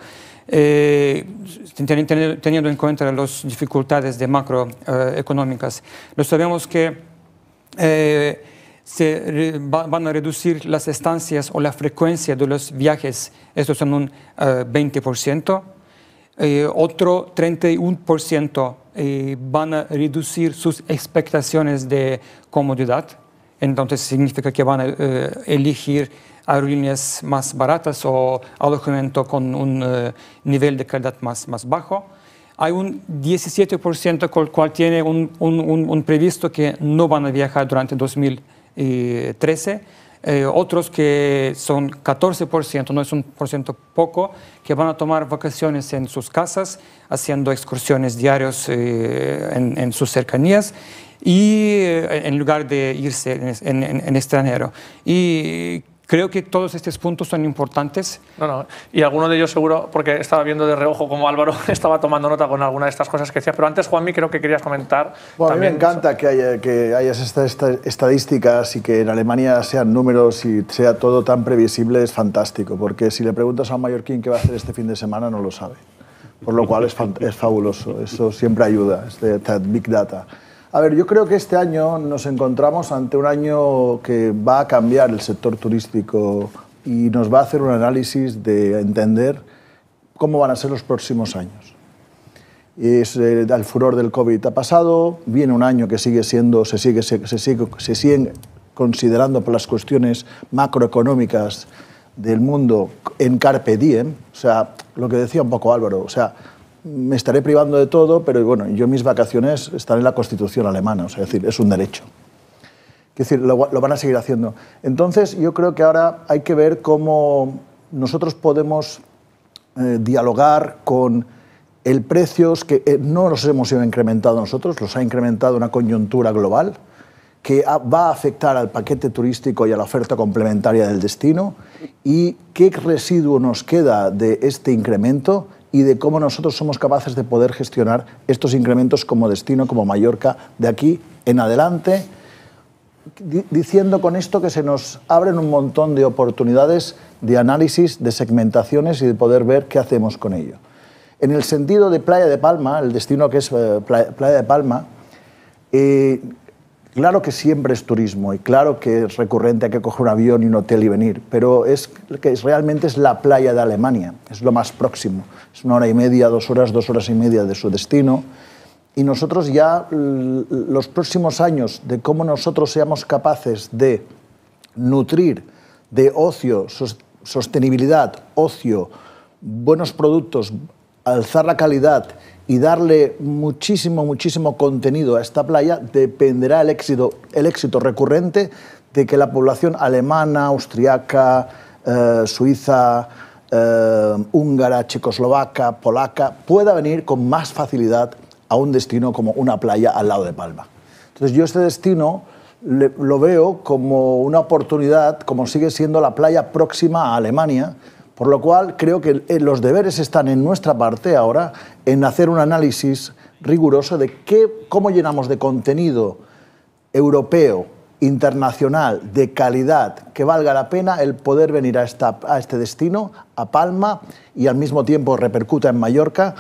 [SPEAKER 6] Eh, teniendo en cuenta las dificultades de macroeconómicas, eh, lo sabemos que eh, se van a reducir las estancias o la frecuencia de los viajes, estos son un uh, veinte por ciento, eh, otro treinta y uno por ciento eh, van a reducir sus expectaciones de comodidad, entonces significa que van a uh, elegir aerolíneas más baratas o alojamiento con un uh, nivel de calidad más, más bajo. Hay un diecisiete por ciento con el cual tiene un, un, un, un previsto que no van a viajar durante dos mil trece, eh, otros que son catorce por ciento, no es un por ciento poco, que van a tomar vacaciones en sus casas, haciendo excursiones diarias eh, en, en sus cercanías, y eh, en lugar de irse en, en, en extranjero. Y creo que todos estos puntos son importantes.
[SPEAKER 2] No, no. Y alguno de ellos seguro, porque estaba viendo de reojo como Álvaro estaba tomando nota con alguna de estas cosas que decía. Pero antes, Juanmi, creo que querías comentar.
[SPEAKER 7] Bueno,
[SPEAKER 2] también...
[SPEAKER 7] a mí me encanta que haya, que hayas estas esta, estadísticas y que en Alemania sean números y sea todo tan previsible, es fantástico. Porque si le preguntas a un mallorquín qué va a hacer este fin de semana, no lo sabe. Por lo cual es, es fabuloso. Eso siempre ayuda, este, este Big Data. A ver, yo creo que este año nos encontramos ante un año que va a cambiar el sector turístico y nos va a hacer un análisis de entender cómo van a ser los próximos años. Es, eh, el furor del COVID ha pasado, viene un año que sigue siendo, se sigue, se, se, sigue, se siguen considerando por las cuestiones macroeconómicas del mundo en carpe diem, o sea, lo que decía un poco Álvaro, o sea, me estaré privando de todo, pero bueno, yo mis vacaciones están en la Constitución alemana, o sea, es decir, es un derecho. Es decir, lo, lo van a seguir haciendo. Entonces, yo creo que ahora hay que ver cómo nosotros podemos eh, dialogar con el precios que eh, no los hemos incrementado nosotros, los ha incrementado una coyuntura global que va a afectar al paquete turístico y a la oferta complementaria del destino, y qué residuo nos queda de este incremento y de cómo nosotros somos capaces de poder gestionar estos incrementos como destino, como Mallorca, de aquí en adelante, diciendo con esto que se nos abren un montón de oportunidades de análisis, de segmentaciones y de poder ver qué hacemos con ello. En el sentido de Playa de Palma, el destino que es Playa de Palma, eh, claro que siempre es turismo y claro que es recurrente, hay que coger un avión y un hotel y venir, pero es que es, realmente es la playa de Alemania, es lo más próximo. Es una hora y media, dos horas, dos horas y media de su destino. Y nosotros ya, los próximos años, de cómo nosotros seamos capaces de nutrir de ocio, sostenibilidad, ocio, buenos productos, alzar la calidad y darle muchísimo, muchísimo contenido a esta playa, dependerá el éxito, el éxito recurrente de que la población alemana, austriaca, eh, suiza, eh, húngara, checoslovaca, polaca, pueda venir con más facilidad a un destino como una playa al lado de Palma. Entonces yo este destino le, lo veo como una oportunidad, como sigue siendo la playa próxima a Alemania, por lo cual creo que los deberes están en nuestra parte ahora en hacer un análisis riguroso de qué, cómo llenamos de contenido europeo, internacional, de calidad, que valga la pena el poder venir a, esta, a este destino, a Palma, y al mismo tiempo repercuta en Mallorca,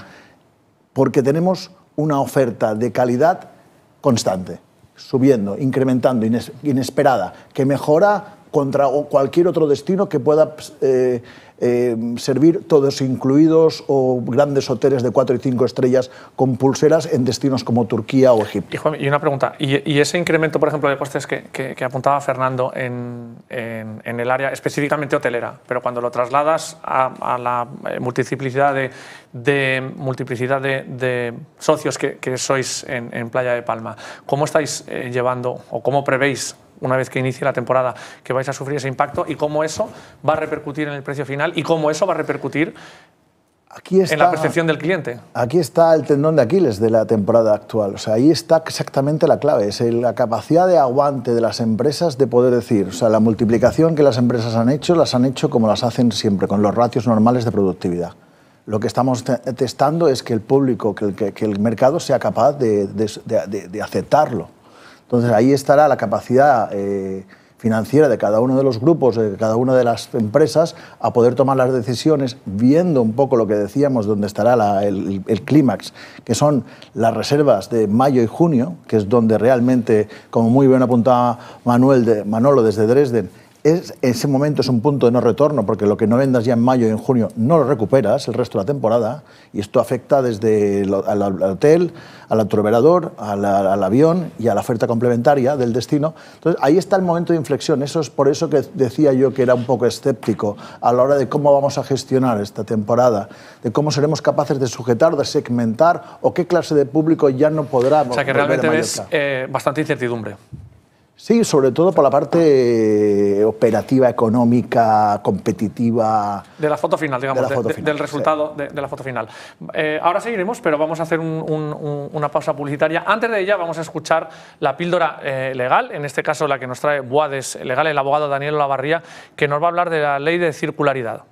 [SPEAKER 7] porque tenemos una oferta de calidad constante, subiendo, incrementando, ines, inesperada, que mejora contra cualquier otro destino que pueda eh, eh, servir todos incluidos o grandes hoteles de cuatro y cinco estrellas con pulseras en destinos como Turquía o Egipto.
[SPEAKER 2] Y, Juan, y una pregunta, ¿y, y ese incremento, por ejemplo, de costes que, que, que apuntaba Fernando en, en, en el área específicamente hotelera, pero cuando lo trasladas a, a la multiplicidad de, de, multiplicidad de, de socios que, que sois en, en Playa de Palma, ¿cómo estáis eh, llevando o cómo prevéis, una vez que inicie la temporada, que vais a sufrir ese impacto y cómo eso va a repercutir en el precio final y cómo eso va a repercutir
[SPEAKER 7] aquí está, en
[SPEAKER 2] la percepción del cliente?
[SPEAKER 7] Aquí está el tendón de Aquiles de la temporada actual. O sea, ahí está exactamente la clave. Es la capacidad de aguante de las empresas de poder decir, o sea, la multiplicación que las empresas han hecho, las han hecho como las hacen siempre, con los ratios normales de productividad. Lo que estamos te testando es que el público, que el, que, que el mercado sea capaz de, de, de, de aceptarlo. Entonces ahí estará la capacidad eh, financiera de cada uno de los grupos, de cada una de las empresas, a poder tomar las decisiones, viendo un poco lo que decíamos, donde estará la, el, el clímax, que son las reservas de mayo y junio, que es donde realmente, como muy bien apuntaba Manuel de, Manolo desde Dresden, es, ese momento es un punto de no retorno, porque lo que no vendas ya en mayo y en junio no lo recuperas el resto de la temporada, y esto afecta desde el, al, al hotel, al autoverador, al, al avión y a la oferta complementaria del destino. Entonces ahí está el momento de inflexión. Eso es por eso que decía yo que era un poco escéptico a la hora de cómo vamos a gestionar esta temporada, de cómo seremos capaces de sujetar, de segmentar, o qué clase de público ya no podrá.
[SPEAKER 2] O sea que realmente ves eh, bastante incertidumbre.
[SPEAKER 7] Sí, sobre todo por la parte operativa, económica, competitiva.
[SPEAKER 2] De la foto final, digamos,
[SPEAKER 7] de foto
[SPEAKER 2] de,
[SPEAKER 7] final,
[SPEAKER 2] del resultado
[SPEAKER 7] sí.
[SPEAKER 2] de, de la foto final. Eh, ahora seguiremos, pero vamos a hacer un, un, un, una pausa publicitaria. Antes de ella vamos a escuchar la píldora eh, legal, en este caso la que nos trae Boades Legal, el abogado Daniel Olavarría, que nos va a hablar de la ley de circularidad.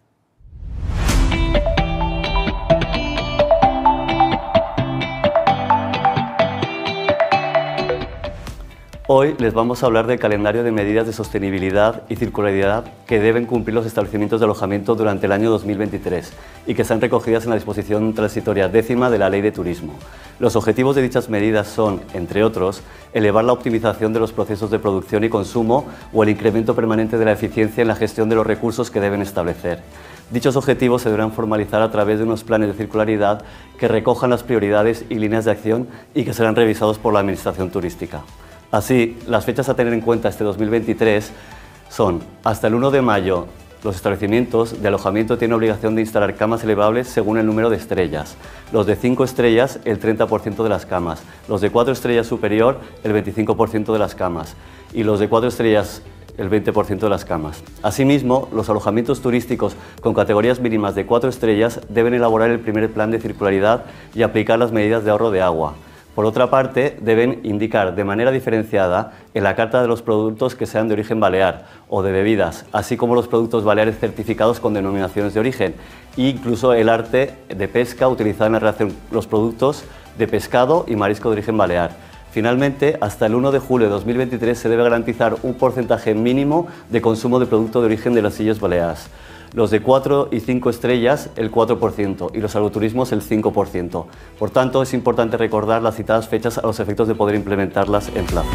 [SPEAKER 11] Hoy les vamos a hablar del calendario de medidas de sostenibilidad y circularidad que deben cumplir los establecimientos de alojamiento durante el año dos mil veintitrés y que están recogidas en la disposición transitoria décima de la Ley de Turismo. Los objetivos de dichas medidas son, entre otros, elevar la optimización de los procesos de producción y consumo o el incremento permanente de la eficiencia en la gestión de los recursos que deben establecer. Dichos objetivos se deberán formalizar a través de unos planes de circularidad que recojan las prioridades y líneas de acción y que serán revisados por la Administración Turística. Así, las fechas a tener en cuenta este dos mil veintitrés son: hasta el uno de mayo, los establecimientos de alojamiento tienen obligación de instalar camas elevables según el número de estrellas. Los de cinco estrellas, el treinta por ciento de las camas. Los de cuatro estrellas superior, el veinticinco por ciento de las camas. Y los de cuatro estrellas, el veinte por ciento de las camas. Asimismo, los alojamientos turísticos con categorías mínimas de cuatro estrellas deben elaborar el primer plan de circularidad y aplicar las medidas de ahorro de agua. Por otra parte, deben indicar de manera diferenciada en la carta de los productos que sean de origen balear o de bebidas, así como los productos baleares certificados con denominaciones de origen, e incluso el arte de pesca utilizado en la relación con los productos de pescado y marisco de origen balear. Finalmente, hasta el uno de julio de dos mil veintitrés se debe garantizar un porcentaje mínimo de consumo de producto de origen de las Illes Balears. Los de cuatro y cinco estrellas, el cuatro por ciento, y los agroturismos, el cinco por ciento. Por tanto, es importante recordar las citadas fechas a los efectos de poder implementarlas en plazo.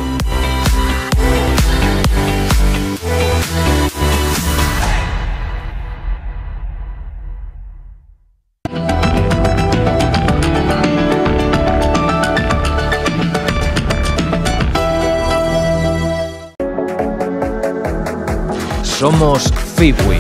[SPEAKER 12] Somos Fibwi.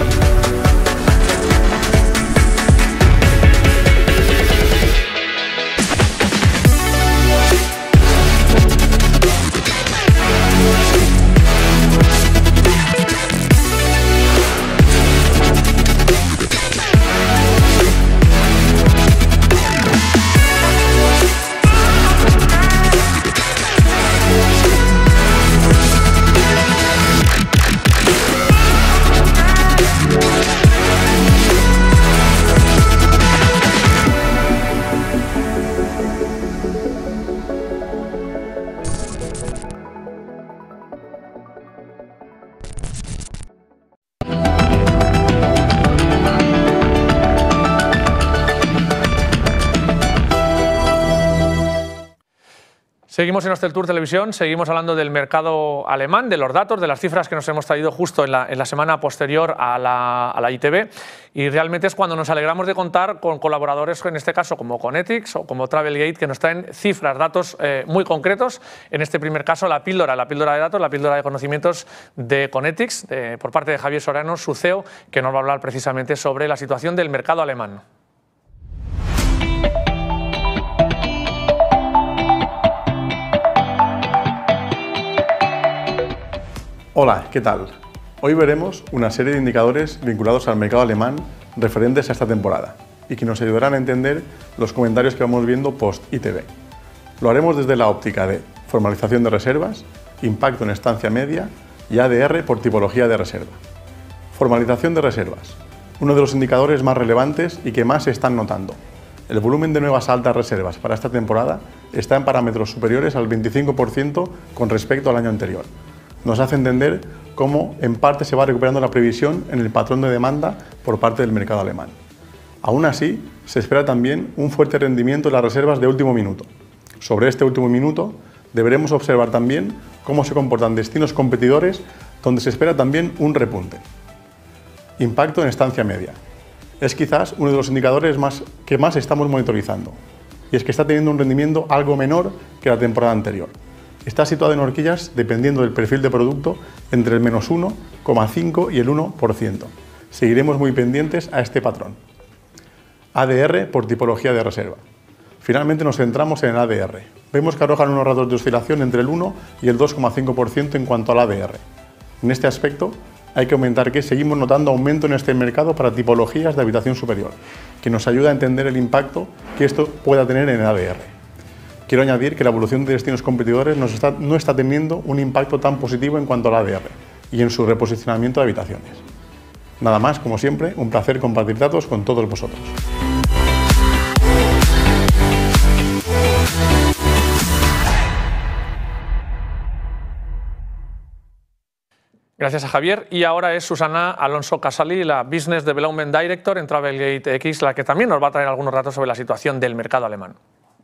[SPEAKER 2] Seguimos en Hosteltour Televisión, seguimos hablando del mercado alemán, de los datos, de las cifras que nos hemos traído justo en la, en la semana posterior a la, a la I T V, y realmente es cuando nos alegramos de contar con colaboradores, en este caso como Conetix o como Travelgate, que nos traen cifras, datos eh, muy concretos. En este primer caso, la píldora, la píldora de datos, la píldora de conocimientos de Conetix, de, por parte de Javier Soriano, su C E O, que nos va a hablar precisamente sobre la situación del mercado alemán.
[SPEAKER 13] Hola, ¿qué tal? Hoy veremos una serie de indicadores vinculados al mercado alemán referentes a esta temporada y que nos ayudarán a entender los comentarios que vamos viendo post-I T V. Lo haremos desde la óptica de formalización de reservas, impacto en estancia media y A D R por tipología de reserva. Formalización de reservas, uno de los indicadores más relevantes y que más se están notando. El volumen de nuevas altas reservas para esta temporada está en parámetros superiores al veinticinco por ciento con respecto al año anterior. Nos hace entender cómo en parte se va recuperando la previsión en el patrón de demanda por parte del mercado alemán. Aún así, se espera también un fuerte rendimiento en las reservas de último minuto. Sobre este último minuto, deberemos observar también cómo se comportan destinos competidores donde se espera también un repunte. Impacto en estancia media. Es quizás uno de los indicadores más, que más estamos monitorizando, y es que está teniendo un rendimiento algo menor que la temporada anterior. Está situado en horquillas, dependiendo del perfil de producto, entre el menos uno coma cinco y el uno por ciento. Seguiremos muy pendientes a este patrón. A D R por tipología de reserva. Finalmente nos centramos en el A D R. vemos que arrojan unos datos de oscilación entre el uno y el dos coma cinco por ciento en cuanto al A D R. En este aspecto, hay que comentar que seguimos notando aumento en este mercado para tipologías de habitación superior, que nos ayuda a entender el impacto que esto pueda tener en el A D R. Quiero añadir que la evolución de destinos competidores nos está, no está teniendo un impacto tan positivo en cuanto al A D R y en su reposicionamiento de habitaciones. Nada más, como siempre, un placer compartir datos con todos vosotros.
[SPEAKER 2] Gracias a Javier. Y ahora es Susana Alonso Casali, la Business Development Director en Travelgate X, la que también nos va a traer algunos datos sobre la situación del mercado alemán.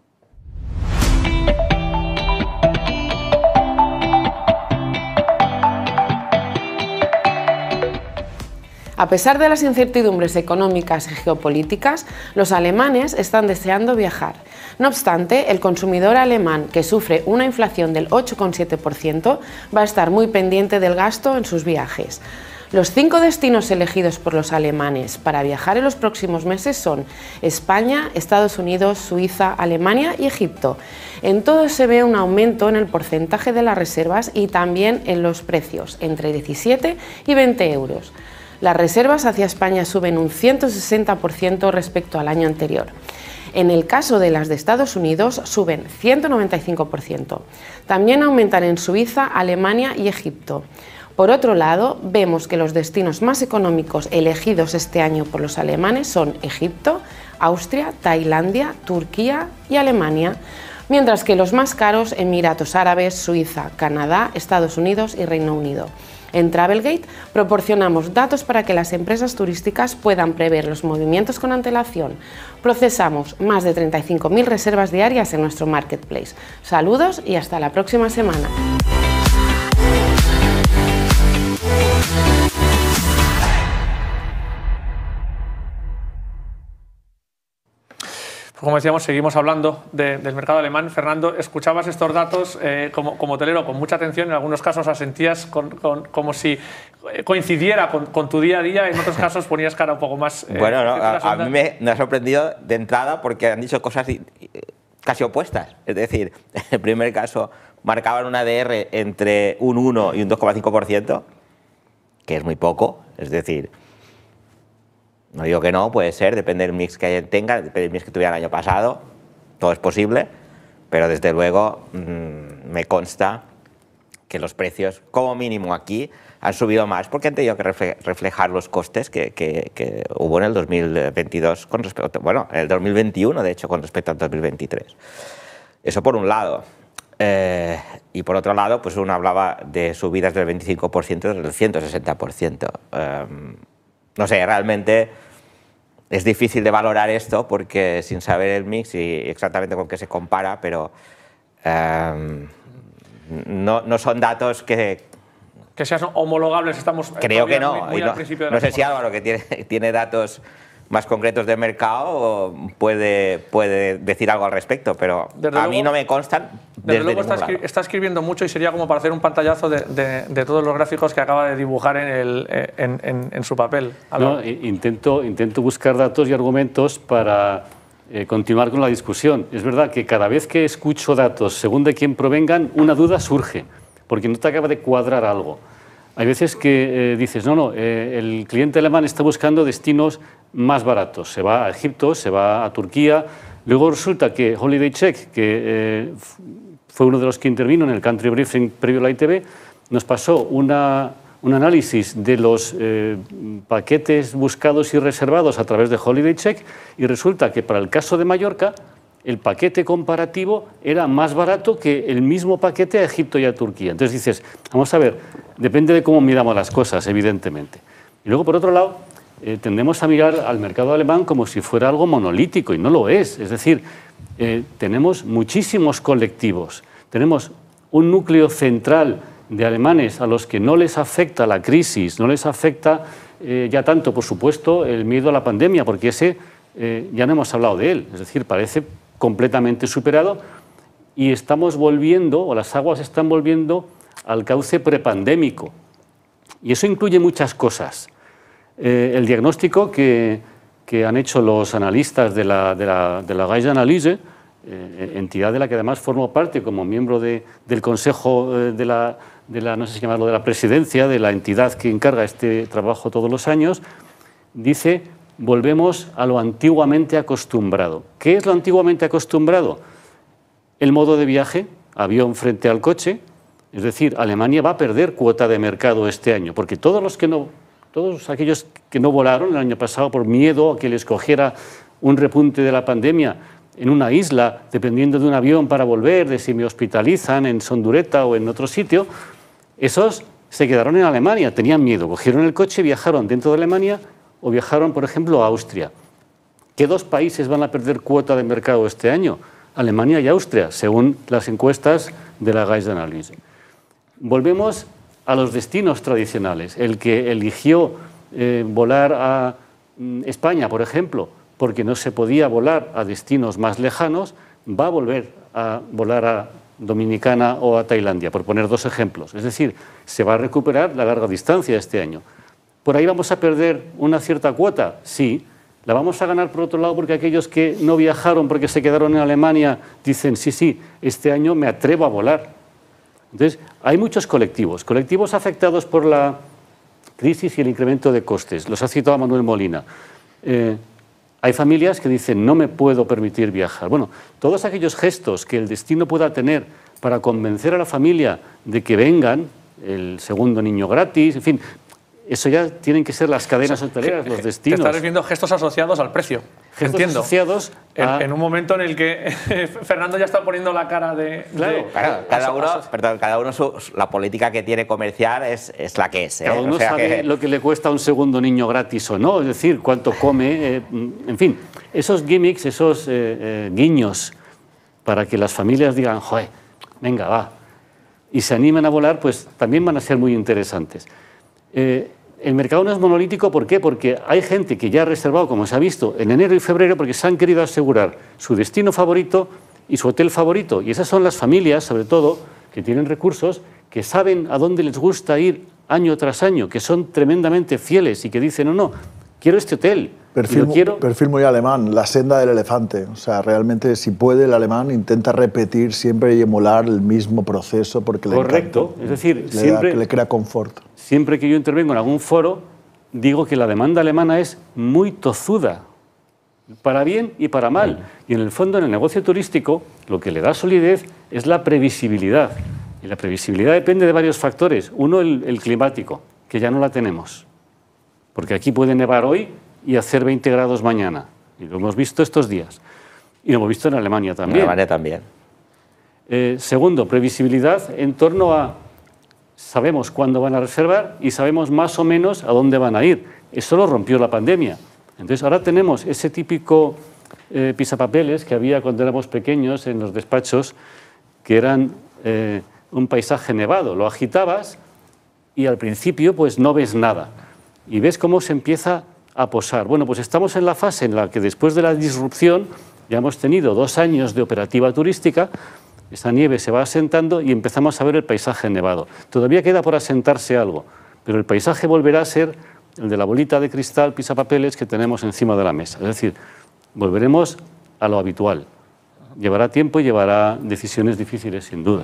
[SPEAKER 14] A pesar de las incertidumbres económicas y geopolíticas, los alemanes están deseando viajar. No obstante, el consumidor alemán, que sufre una inflación del ocho coma siete por ciento, va a estar muy pendiente del gasto en sus viajes. Los cinco destinos elegidos por los alemanes para viajar en los próximos meses son España, Estados Unidos, Suiza, Alemania y Egipto. En todos se ve un aumento en el porcentaje de las reservas y también en los precios, entre diecisiete y veinte euros. Las reservas hacia España suben un ciento sesenta por ciento respecto al año anterior. En el caso de las de Estados Unidos suben ciento noventa y cinco por ciento. También aumentan en Suiza, Alemania y Egipto. Por otro lado, vemos que los destinos más económicos elegidos este año por los alemanes son Egipto, Austria, Tailandia, Turquía y Alemania, mientras que los más caros Emiratos Árabes, Suiza, Canadá, Estados Unidos y Reino Unido. En Travelgate proporcionamos datos para que las empresas turísticas puedan prever los movimientos con antelación. Procesamos más de treinta y cinco mil reservas diarias en nuestro marketplace. Saludos y hasta la próxima semana.
[SPEAKER 2] Como decíamos, seguimos hablando de, del mercado alemán. Fernando, escuchabas estos datos eh, como, como hotelero con mucha atención, en algunos casos asentías con, con, como si coincidiera con, con tu día a día, en otros casos ponías cara un poco más... Eh,
[SPEAKER 8] bueno, no, a, a mí me, me ha sorprendido de entrada porque han dicho cosas casi opuestas. Es decir, en el primer caso marcaban un A D R entre un uno y un dos coma cinco por ciento, que es muy poco, es decir... No digo que no, puede ser, depende del mix que tenga, depende del mix que tuviera el año pasado, todo es posible, pero desde luego mmm, me consta que los precios, como mínimo aquí, han subido más porque han tenido que reflejar los costes que, que, que hubo en el dos mil veintidós, con respecto, bueno, en el dos mil veintiuno de hecho con respecto al dos mil veintitrés. Eso por un lado. Eh, y por otro lado, pues uno hablaba de subidas del veinticinco por ciento, del ciento sesenta por ciento. Eh, No sé, realmente es difícil de valorar esto porque sin saber el mix y exactamente con qué se compara, pero um, no, no son datos que...
[SPEAKER 2] Que sean homologables, estamos...
[SPEAKER 8] Creo que no.
[SPEAKER 2] Muy, muy
[SPEAKER 8] no
[SPEAKER 2] al principio de
[SPEAKER 8] no
[SPEAKER 2] la
[SPEAKER 8] sé si Álvaro, que tiene, tiene datos más concretos de mercado, puede, puede decir algo al respecto, pero desde a luego, mí no me constan.
[SPEAKER 2] Desde, desde luego está, escri está escribiendo mucho y sería como para hacer un pantallazo de, de, de todos los gráficos que acaba de dibujar en, el, en, en, en su papel.
[SPEAKER 5] No, intento, intento buscar datos y argumentos para eh, continuar con la discusión. Es verdad que cada vez que escucho datos, según de quién provengan, una duda surge, porque no te acaba de cuadrar algo. Hay veces que eh, dices, no, no, eh, el cliente alemán está buscando destinos más baratos. Se va a Egipto, se va a Turquía. Luego resulta que Holiday Check, que eh, fue uno de los que intervino en el country briefing previo a la I T V, nos pasó una, un análisis de los eh, paquetes buscados y reservados a través de Holiday Check y resulta que para el caso de Mallorca el paquete comparativo era más barato que el mismo paquete a Egipto y a Turquía. Entonces dices, vamos a ver, depende de cómo miramos las cosas, evidentemente. Y luego, por otro lado, eh, tendemos a mirar al mercado alemán como si fuera algo monolítico, y no lo es. Es decir, eh, tenemos muchísimos colectivos, tenemos un núcleo central de alemanes a los que no les afecta la crisis, no les afecta eh, ya tanto, por supuesto, el miedo a la pandemia, porque ese eh, ya no hemos hablado de él. Es decir, parece completamente superado y estamos volviendo, o las aguas están volviendo al cauce prepandémico. Y eso incluye muchas cosas. Eh, el diagnóstico que, que han hecho los analistas de la, de la, de la Reise Analyse eh, entidad de la que además formo parte como miembro de, del Consejo eh, de la, de la, no sé si llamarlo, de la presidencia, de la entidad que encarga este trabajo todos los años, dice, volvemos a lo antiguamente acostumbrado. ¿Qué es lo antiguamente acostumbrado? El modo de viaje, avión frente al coche, es decir, Alemania va a perder cuota de mercado este año, porque todos los que no, todos aquellos que no volaron el año pasado por miedo a que les cogiera un repunte de la pandemia en una isla, dependiendo de un avión para volver, de si me hospitalizan en Sondureta o en otro sitio, esos se quedaron en Alemania, tenían miedo, cogieron el coche, viajaron dentro de Alemania o viajaron, por ejemplo, a Austria. ¿Qué dos países van a perder cuota de mercado este año? Alemania y Austria, según las encuestas de la Geist Analyse. Volvemos a los destinos tradicionales. El que eligió eh, volar a mm, España, por ejemplo, porque no se podía volar a destinos más lejanos, va a volver a volar a Dominicana o a Tailandia, por poner dos ejemplos. Es decir, se va a recuperar la larga distancia este año. ¿Por ahí vamos a perder una cierta cuota? Sí. ¿La vamos a ganar por otro lado porque aquellos que no viajaron porque se quedaron en Alemania dicen, sí, sí, este año me atrevo a volar? Entonces, hay muchos colectivos, colectivos afectados por la crisis y el incremento de costes. Los ha citado Manuel Molina. Eh, hay familias que dicen, no me puedo permitir viajar. Bueno, todos aquellos gestos que el destino pueda tener para convencer a la familia de que vengan, el segundo niño gratis, en fin, eso ya tienen que ser las cadenas hoteleras, los destinos.
[SPEAKER 2] Te estás refiriendo a gestos asociados al precio.
[SPEAKER 5] Gestos
[SPEAKER 2] Entiendo.
[SPEAKER 5] asociados a...
[SPEAKER 2] en, en un momento en el que Fernando ya está poniendo la cara de...
[SPEAKER 8] Claro,
[SPEAKER 2] de,
[SPEAKER 8] claro, cada uno, perdón, cada uno su, la política que tiene comercial es, es la que es. ¿eh?
[SPEAKER 5] Cada uno
[SPEAKER 8] o sea
[SPEAKER 5] sabe
[SPEAKER 8] que...
[SPEAKER 5] lo que le cuesta a un segundo niño gratis o no, es decir, cuánto come, eh, en fin, esos gimmicks, esos eh, eh, guiños para que las familias digan, joder, venga, va, y se animen a volar, pues también van a ser muy interesantes. Eh, El mercado no es monolítico, ¿por qué? Porque hay gente que ya ha reservado, como se ha visto, en enero y febrero, porque se han querido asegurar su destino favorito y su hotel favorito. Y esas son las familias, sobre todo, que tienen recursos, que saben a dónde les gusta ir año tras año, que son tremendamente fieles y que dicen, no, no, quiero este hotel.
[SPEAKER 7] Perfil,
[SPEAKER 5] y lo quiero...
[SPEAKER 7] perfil muy alemán, la senda del elefante. O sea, realmente, si puede, el alemán intenta repetir siempre y emular el mismo proceso porque le
[SPEAKER 5] Correcto,
[SPEAKER 7] encanta.
[SPEAKER 5] es decir,
[SPEAKER 7] le,
[SPEAKER 5] siempre...
[SPEAKER 7] da, le crea confort.
[SPEAKER 5] Siempre que yo intervengo en algún foro, digo que la demanda alemana es muy tozuda, para bien y para mal. Y en el fondo, en el negocio turístico, lo que le da solidez es la previsibilidad. Y la previsibilidad depende de varios factores. Uno, el, el climático, que ya no la tenemos. Porque aquí puede nevar hoy y hacer veinte grados mañana. Y lo hemos visto estos días. Y lo hemos visto en Alemania también.
[SPEAKER 8] En Alemania también.
[SPEAKER 5] Eh, segundo, previsibilidad en torno a... Sabemos cuándo van a reservar y sabemos más o menos a dónde van a ir. Eso lo rompió la pandemia. Entonces ahora tenemos ese típico eh, pisapapeles que había cuando éramos pequeños en los despachos, que eran eh, un paisaje nevado. Lo agitabas y al principio pues no ves nada. Y ves cómo se empieza a posar. Bueno, pues estamos en la fase en la que después de la disrupción ya hemos tenido dos años de operativa turística. Esa nieve se va asentando y empezamos a ver el paisaje nevado. Todavía queda por asentarse algo, pero el paisaje volverá a ser el de la bolita de cristal pisapapeles que tenemos encima de la mesa. Es decir, volveremos a lo habitual. Llevará tiempo y llevará decisiones difíciles, sin duda.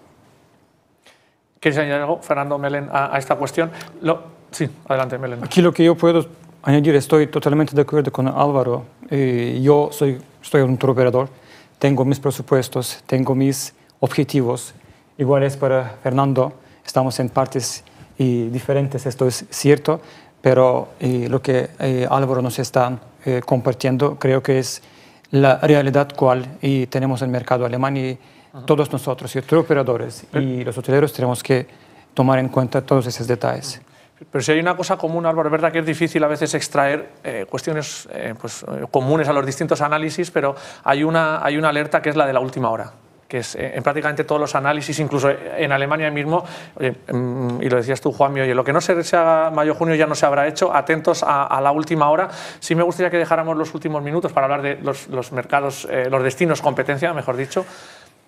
[SPEAKER 2] ¿Quieres añadir algo, Fernando Melen, a, a esta cuestión? Lo... Sí, adelante, Melen.
[SPEAKER 6] Aquí lo que yo puedo añadir, estoy totalmente de acuerdo con Álvaro. Eh, yo soy, soy un tour operador. Tengo mis presupuestos, tengo mis objetivos. Igual es para Fernando, estamos en partes eh, diferentes, esto es cierto, pero eh, lo que eh, Álvaro nos está eh, compartiendo creo que es la realidad cual y tenemos en el mercado alemán y uh-huh. todos nosotros, y los operadores y los hoteleros tenemos que tomar en cuenta todos esos detalles.
[SPEAKER 2] Pero si hay una cosa común, Álvaro, es verdad que es difícil a veces extraer eh, cuestiones eh, pues, eh, comunes a los distintos análisis, pero hay una, hay una alerta que es la de la última hora, que es eh, en prácticamente todos los análisis, incluso en Alemania mismo, oye, mm, y lo decías tú, Juanmi, oye, lo que no se, se haga mayo-junio ya no se habrá hecho, atentos a, a la última hora. Sí me gustaría que dejáramos los últimos minutos para hablar de los, los mercados, eh, los destinos competencia, mejor dicho.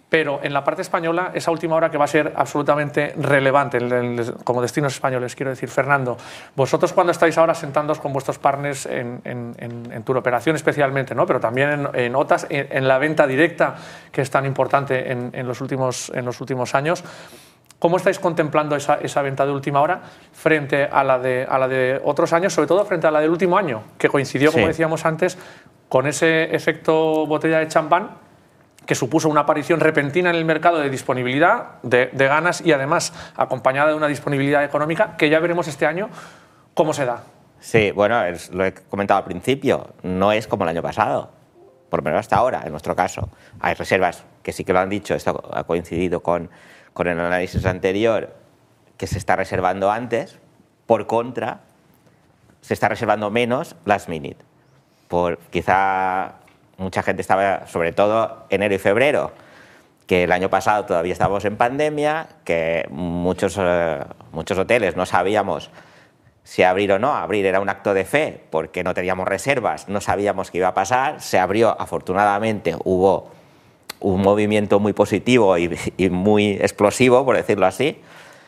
[SPEAKER 2] pero en la parte española, esa última hora que va a ser absolutamente relevante el, el, como destinos españoles, quiero decir. Fernando, vosotros cuando estáis ahora sentándoos con vuestros partners en, en, en, en Tour Operación especialmente, ¿no? Pero también en, en otras, en, en la venta directa, que es tan importante en, en, los, últimos, en los últimos años, ¿cómo estáis contemplando esa, esa venta de última hora frente a la, de, a la de otros años, sobre todo frente a la del último año, que coincidió, como sí. decíamos antes, con ese efecto botella de champán, que supuso una aparición repentina en el mercado de disponibilidad, de, de ganas y además acompañada de una disponibilidad económica que ya veremos este año cómo se da?
[SPEAKER 8] Sí, bueno, es, lo he comentado al principio, no es como el año pasado, por lo menos hasta ahora, en nuestro caso. Hay reservas que sí que lo han dicho, esto ha coincidido con, con el análisis anterior, que se está reservando antes. Por contra, se está reservando menos last minute. Por quizá mucha gente estaba, sobre todo enero y febrero, que el año pasado todavía estábamos en pandemia, que muchos, eh, muchos hoteles no sabíamos si abrir o no. Abrir era un acto de fe porque no teníamos reservas, no sabíamos qué iba a pasar. Se abrió, afortunadamente, hubo un movimiento muy positivo y, y muy explosivo, por decirlo así,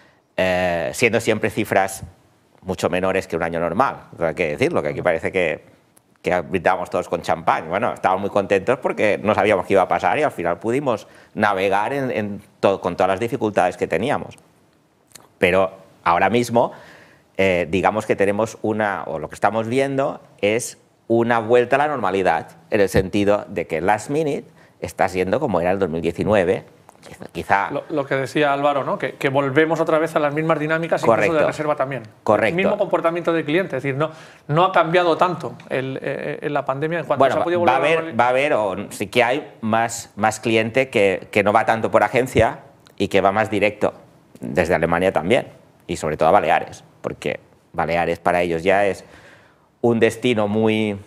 [SPEAKER 8] eh, siendo siempre cifras mucho menores que un año normal. Hay que decirlo, que aquí parece que que brindábamos todos con champán. Bueno, estábamos muy contentos porque no sabíamos qué iba a pasar y al final pudimos navegar en, en todo, con todas las dificultades que teníamos. Pero ahora mismo, eh, digamos que tenemos una, o lo que estamos viendo es una vuelta a la normalidad, en el sentido de que last minute está siendo como era el dos mil diecinueve. Quizá...
[SPEAKER 2] Lo, lo que decía Álvaro, ¿no? que, que volvemos otra vez a las mismas dinámicas,
[SPEAKER 8] Correcto.
[SPEAKER 2] Incluso de reserva también.
[SPEAKER 8] Correcto.
[SPEAKER 2] El mismo comportamiento del cliente, es decir, no, no ha cambiado tanto el, eh, en la pandemia en cuanto
[SPEAKER 8] bueno,
[SPEAKER 2] se ha podido volver
[SPEAKER 8] va a haber,
[SPEAKER 2] a...
[SPEAKER 8] va a haber, o sí que hay más, más cliente que, que no va tanto por agencia y que va más directo, desde Alemania también, y sobre todo a Baleares, porque Baleares para ellos ya es un destino muy,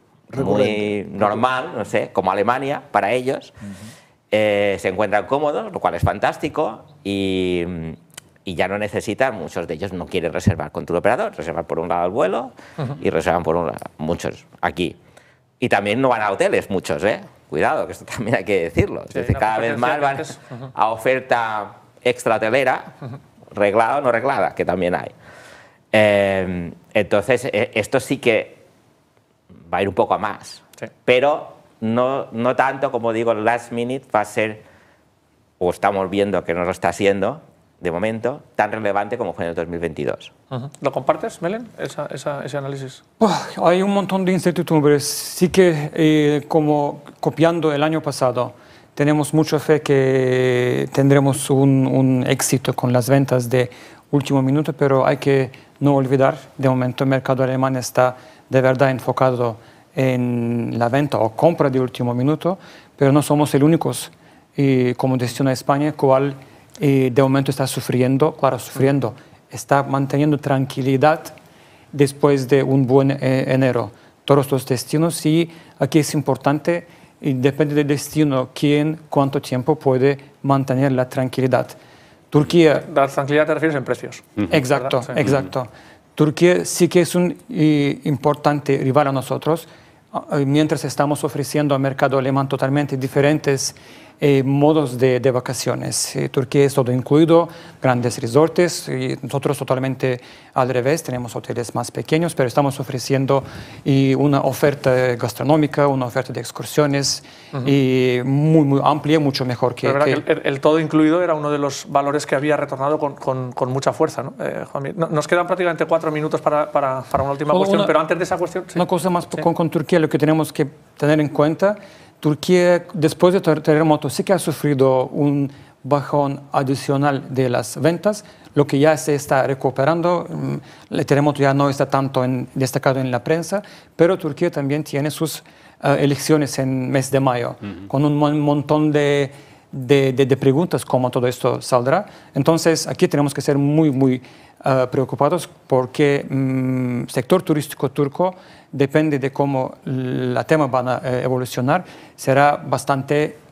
[SPEAKER 8] muy normal, no sé, como Alemania para ellos. Uh-huh. Eh, se encuentran cómodos, lo cual es fantástico, y, y ya no necesitan, muchos de ellos no quieren reservar con tu operador, reservan por un lado el vuelo uh-huh. y reservan por un lado, muchos aquí. Y también no van a hoteles muchos, ¿eh? Cuidado, que esto también hay que decirlo. Sí, es decir, cada vez más van uh-huh. a oferta extra hotelera, uh-huh. reglada o no reglada, que también hay. Eh, entonces, eh, esto sí que va a ir un poco a más, sí. pero No, no tanto, como digo, el last minute va a ser, o estamos viendo que no lo está siendo, de momento, tan relevante como fue en el dos mil veintidós.
[SPEAKER 2] Uh-huh. ¿Lo compartes, Melen, esa, esa, ese análisis?
[SPEAKER 6] Oh, hay un montón de incertidumbres. Sí que, eh, como copiando el año pasado, tenemos mucha fe que tendremos un, un éxito con las ventas de último minuto, pero hay que no olvidar, de momento el mercado alemán está de verdad enfocado en la venta o compra de último minuto, pero no somos el únicos eh, como destino a España, cual eh, de momento está sufriendo, claro, sufriendo, está manteniendo tranquilidad después de un buen eh, enero. Todos los destinos, y aquí es importante, y depende del destino, quién, cuánto tiempo puede mantener la tranquilidad. Turquía...
[SPEAKER 2] La tranquilidad te refieres en precios.
[SPEAKER 6] Exacto, sí. exacto. Turquía sí que es un eh, importante rival a nosotros, mientras estamos ofreciendo al mercado alemán totalmente diferentes eh, modos de, de vacaciones. Eh, Turquía es todo incluido, grandes resorts, y nosotros totalmente al revés, tenemos hoteles más pequeños, pero estamos ofreciendo y una oferta gastronómica, una oferta de excursiones uh-huh. y muy, muy amplia, mucho mejor que...
[SPEAKER 2] Pero
[SPEAKER 6] que...
[SPEAKER 2] que el, el todo incluido era uno de los valores que había retornado con, con, con mucha fuerza, ¿no? Eh, Juanmi, nos quedan prácticamente cuatro minutos para, para, para una última Solo cuestión, una, pero antes de esa cuestión... Sí.
[SPEAKER 6] Una cosa más
[SPEAKER 2] sí.
[SPEAKER 6] con, con Turquía, lo que tenemos que tener en cuenta, Turquía, después del terremoto, sí que ha sufrido un bajón adicional de las ventas, lo que ya se está recuperando. El terremoto ya no está tanto en, destacado en la prensa, pero Turquía también tiene sus uh, elecciones en mes de mayo, uh-huh. con un mon montón de, de, de, de preguntas cómo todo esto saldrá. Entonces, aquí tenemos que ser muy, muy uh, preocupados porque el um, sector turístico turco, depende de cómo la tema van a eh, evolucionar, será bastante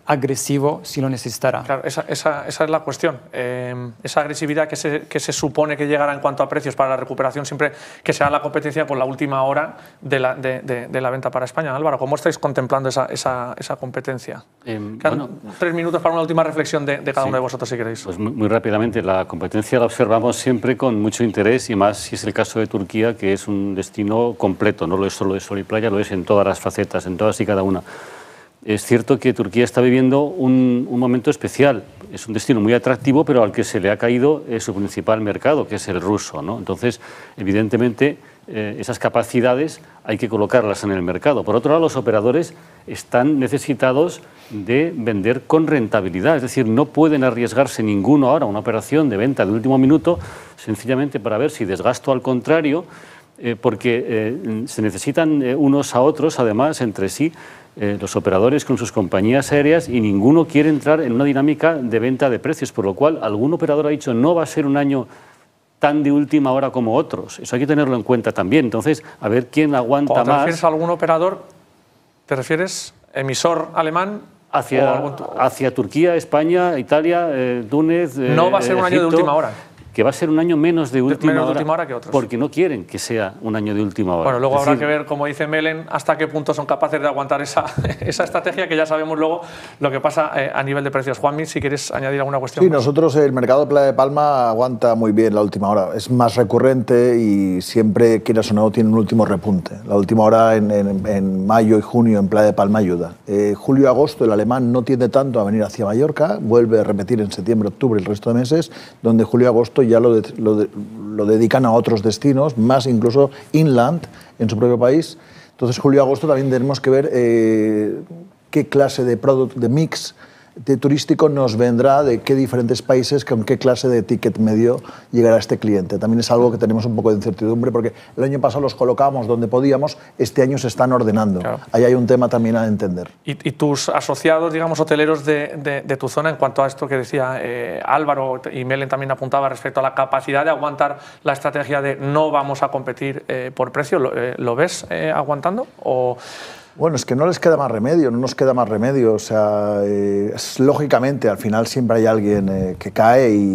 [SPEAKER 6] agresivo si lo necesitará.
[SPEAKER 2] Claro, esa, esa, esa es la cuestión. Eh, esa agresividad que se, que se supone que llegará en cuanto a precios para la recuperación, siempre que sea la competencia con la última hora de la, de, de, de la venta para España. Álvaro, ¿cómo estáis contemplando esa, esa, esa competencia? Eh, bueno, tres minutos para una última reflexión de, de cada sí, uno de vosotros, si queréis.
[SPEAKER 5] Pues muy, muy rápidamente, la competencia la observamos siempre con mucho interés, y más si es el caso de Turquía, que es un destino completo, no lo es solo de sol y playa, lo es en todas las facetas, en todas y cada una. Es cierto que Turquía está viviendo un, un momento especial. Es un destino muy atractivo, pero al que se le ha caído eh, su principal mercado, que es el ruso, ¿no? Entonces, evidentemente, eh, esas capacidades hay que colocarlas en el mercado. Por otro lado, los operadores están necesitados de vender con rentabilidad, es decir, no pueden arriesgarse ninguno ahora a una operación de venta de último minuto, sencillamente para ver si desgasto al contrario, eh, porque eh, se necesitan eh, unos a otros, además, entre sí, Eh, los operadores con sus compañías aéreas, y ninguno quiere entrar en una dinámica de venta de precios, por lo cual algún operador ha dicho no va a ser un año tan de última hora como otros. Eso hay que tenerlo en cuenta también. Entonces, a ver quién aguanta
[SPEAKER 2] Cuando
[SPEAKER 5] más.
[SPEAKER 2] ¿Te refieres a algún operador? ¿Te refieres emisor alemán?
[SPEAKER 5] Hacia, algún... hacia Turquía, España, Italia, eh, Túnez, eh,
[SPEAKER 2] No va a ser un
[SPEAKER 5] Egipto,
[SPEAKER 2] año de última hora.
[SPEAKER 5] Que va a ser un año menos de última,
[SPEAKER 2] menos de
[SPEAKER 5] hora,
[SPEAKER 2] última hora que otros.
[SPEAKER 5] porque no quieren que sea un año de última hora.
[SPEAKER 2] Bueno, luego
[SPEAKER 5] es
[SPEAKER 2] habrá
[SPEAKER 5] decir,
[SPEAKER 2] que ver, como dice Melen, hasta qué punto son capaces de aguantar esa, esa estrategia, que ya sabemos luego lo que pasa eh, a nivel de precios. Juanmi, si quieres añadir alguna cuestión.
[SPEAKER 7] Sí, nosotros el mercado de Playa de Palma aguanta muy bien la última hora. Es más recurrente y siempre, quieras o no, tiene un último repunte. La última hora en, en, en mayo y junio en Playa de Palma ayuda. Eh, julio y agosto el alemán no tiende tanto a venir hacia Mallorca, vuelve a repetir en septiembre, octubre, el resto de meses, donde julio y agosto ya lo, de, lo de, lo dedican a otros destinos, más incluso inland, en su propio país. Entonces, julio y agosto también tenemos que ver eh, qué clase de product, de mix de turístico nos vendrá, de qué diferentes países, con qué clase de ticket medio llegará este cliente. También es algo que tenemos un poco de incertidumbre, porque el año pasado los colocábamos donde podíamos, este año se están ordenando. Claro. Ahí hay un tema también a entender.
[SPEAKER 2] ¿Y, y tus asociados, digamos, hoteleros de, de, de tu zona, en cuanto a esto que decía eh, Álvaro, y Melen también apuntaba respecto a la capacidad de aguantar la estrategia de no vamos a competir eh, por precio, ¿lo, eh, ¿lo ves eh, aguantando? O...
[SPEAKER 7] Bueno, es que no les queda más remedio, no nos queda más remedio. O sea, eh, es, lógicamente, al final siempre hay alguien eh, que cae y,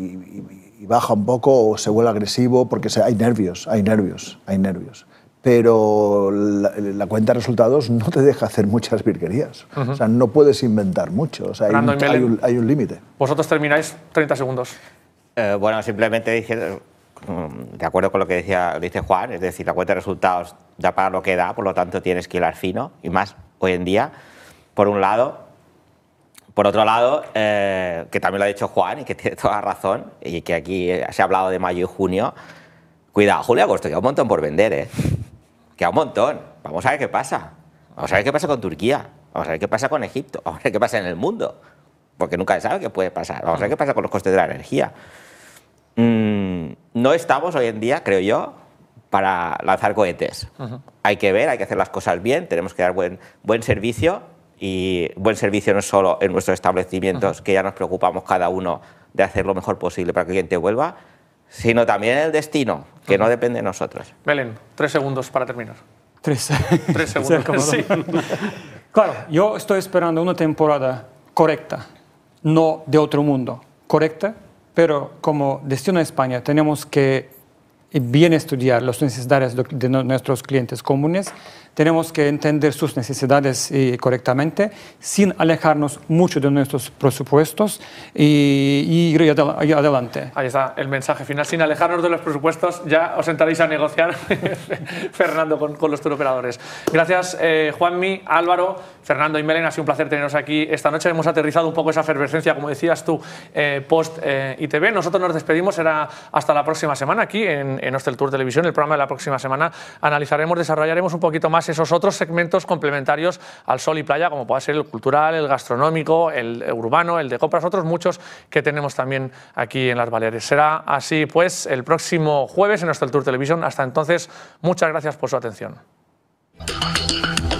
[SPEAKER 7] y, y baja un poco o se vuelve agresivo, porque se, hay nervios, hay nervios, hay nervios. Pero la, la cuenta de resultados no te deja hacer muchas virguerías. Uh-huh. O sea, no puedes inventar mucho. O sea, hay un, hay un, hay un límite.
[SPEAKER 2] Vosotros termináis treinta segundos.
[SPEAKER 8] Eh, bueno, simplemente dije, de acuerdo con lo que decía, dice Juan, es decir, la cuenta de resultados da para lo que da, por lo tanto tienes que hilar fino, y más hoy en día, por un lado. Por otro lado, eh, que también lo ha dicho Juan, y que tiene toda razón, y que aquí se ha hablado de mayo y junio, cuidado, julio y agosto, queda un montón por vender, ¿eh? Queda un montón. Vamos a ver qué pasa. Vamos a ver qué pasa con Turquía, vamos a ver qué pasa con Egipto, vamos a ver qué pasa en el mundo, porque nunca se sabe qué puede pasar. Vamos a ver qué pasa con los costes de la energía. Mm, no estamos hoy en día, creo yo, para lanzar cohetes. Uh-huh. Hay que ver, hay que hacer las cosas bien, tenemos que dar buen, buen servicio, y buen servicio no solo en nuestros establecimientos, uh-huh. que ya nos preocupamos cada uno de hacer lo mejor posible para que el cliente vuelva, sino también en el destino, que uh-huh. no depende de nosotros.
[SPEAKER 2] Belén, tres segundos para terminar.
[SPEAKER 6] Tres.
[SPEAKER 2] Tres segundos. Sí.
[SPEAKER 6] Claro, yo estoy esperando una temporada correcta, no de otro mundo, correcta, pero como destino de España tenemos que bien estudiar las necesidades de nuestros clientes comunes, tenemos que entender sus necesidades eh, correctamente, sin alejarnos mucho de nuestros presupuestos y, y ir adel- adelante.
[SPEAKER 2] Ahí está el mensaje final, sin alejarnos de los presupuestos, ya os sentaréis a negociar, Fernando, con, con los turoperadores. Gracias, eh, Juanmi, Álvaro, Fernando y Melen, ha sido un placer teneros aquí esta noche. Hemos aterrizado un poco esa efervescencia, como decías tú, eh, post eh, I T V. Nosotros nos despedimos, será hasta la próxima semana aquí en, en Hostel Tour Televisión. El programa de la próxima semana analizaremos, desarrollaremos un poquito más esos otros segmentos complementarios al sol y playa, como puede ser el cultural, el gastronómico, el urbano, el de compras, otros muchos que tenemos también aquí en las Baleares. Será así pues el próximo jueves en Hostel Tour Televisión. Hasta entonces, muchas gracias por su atención.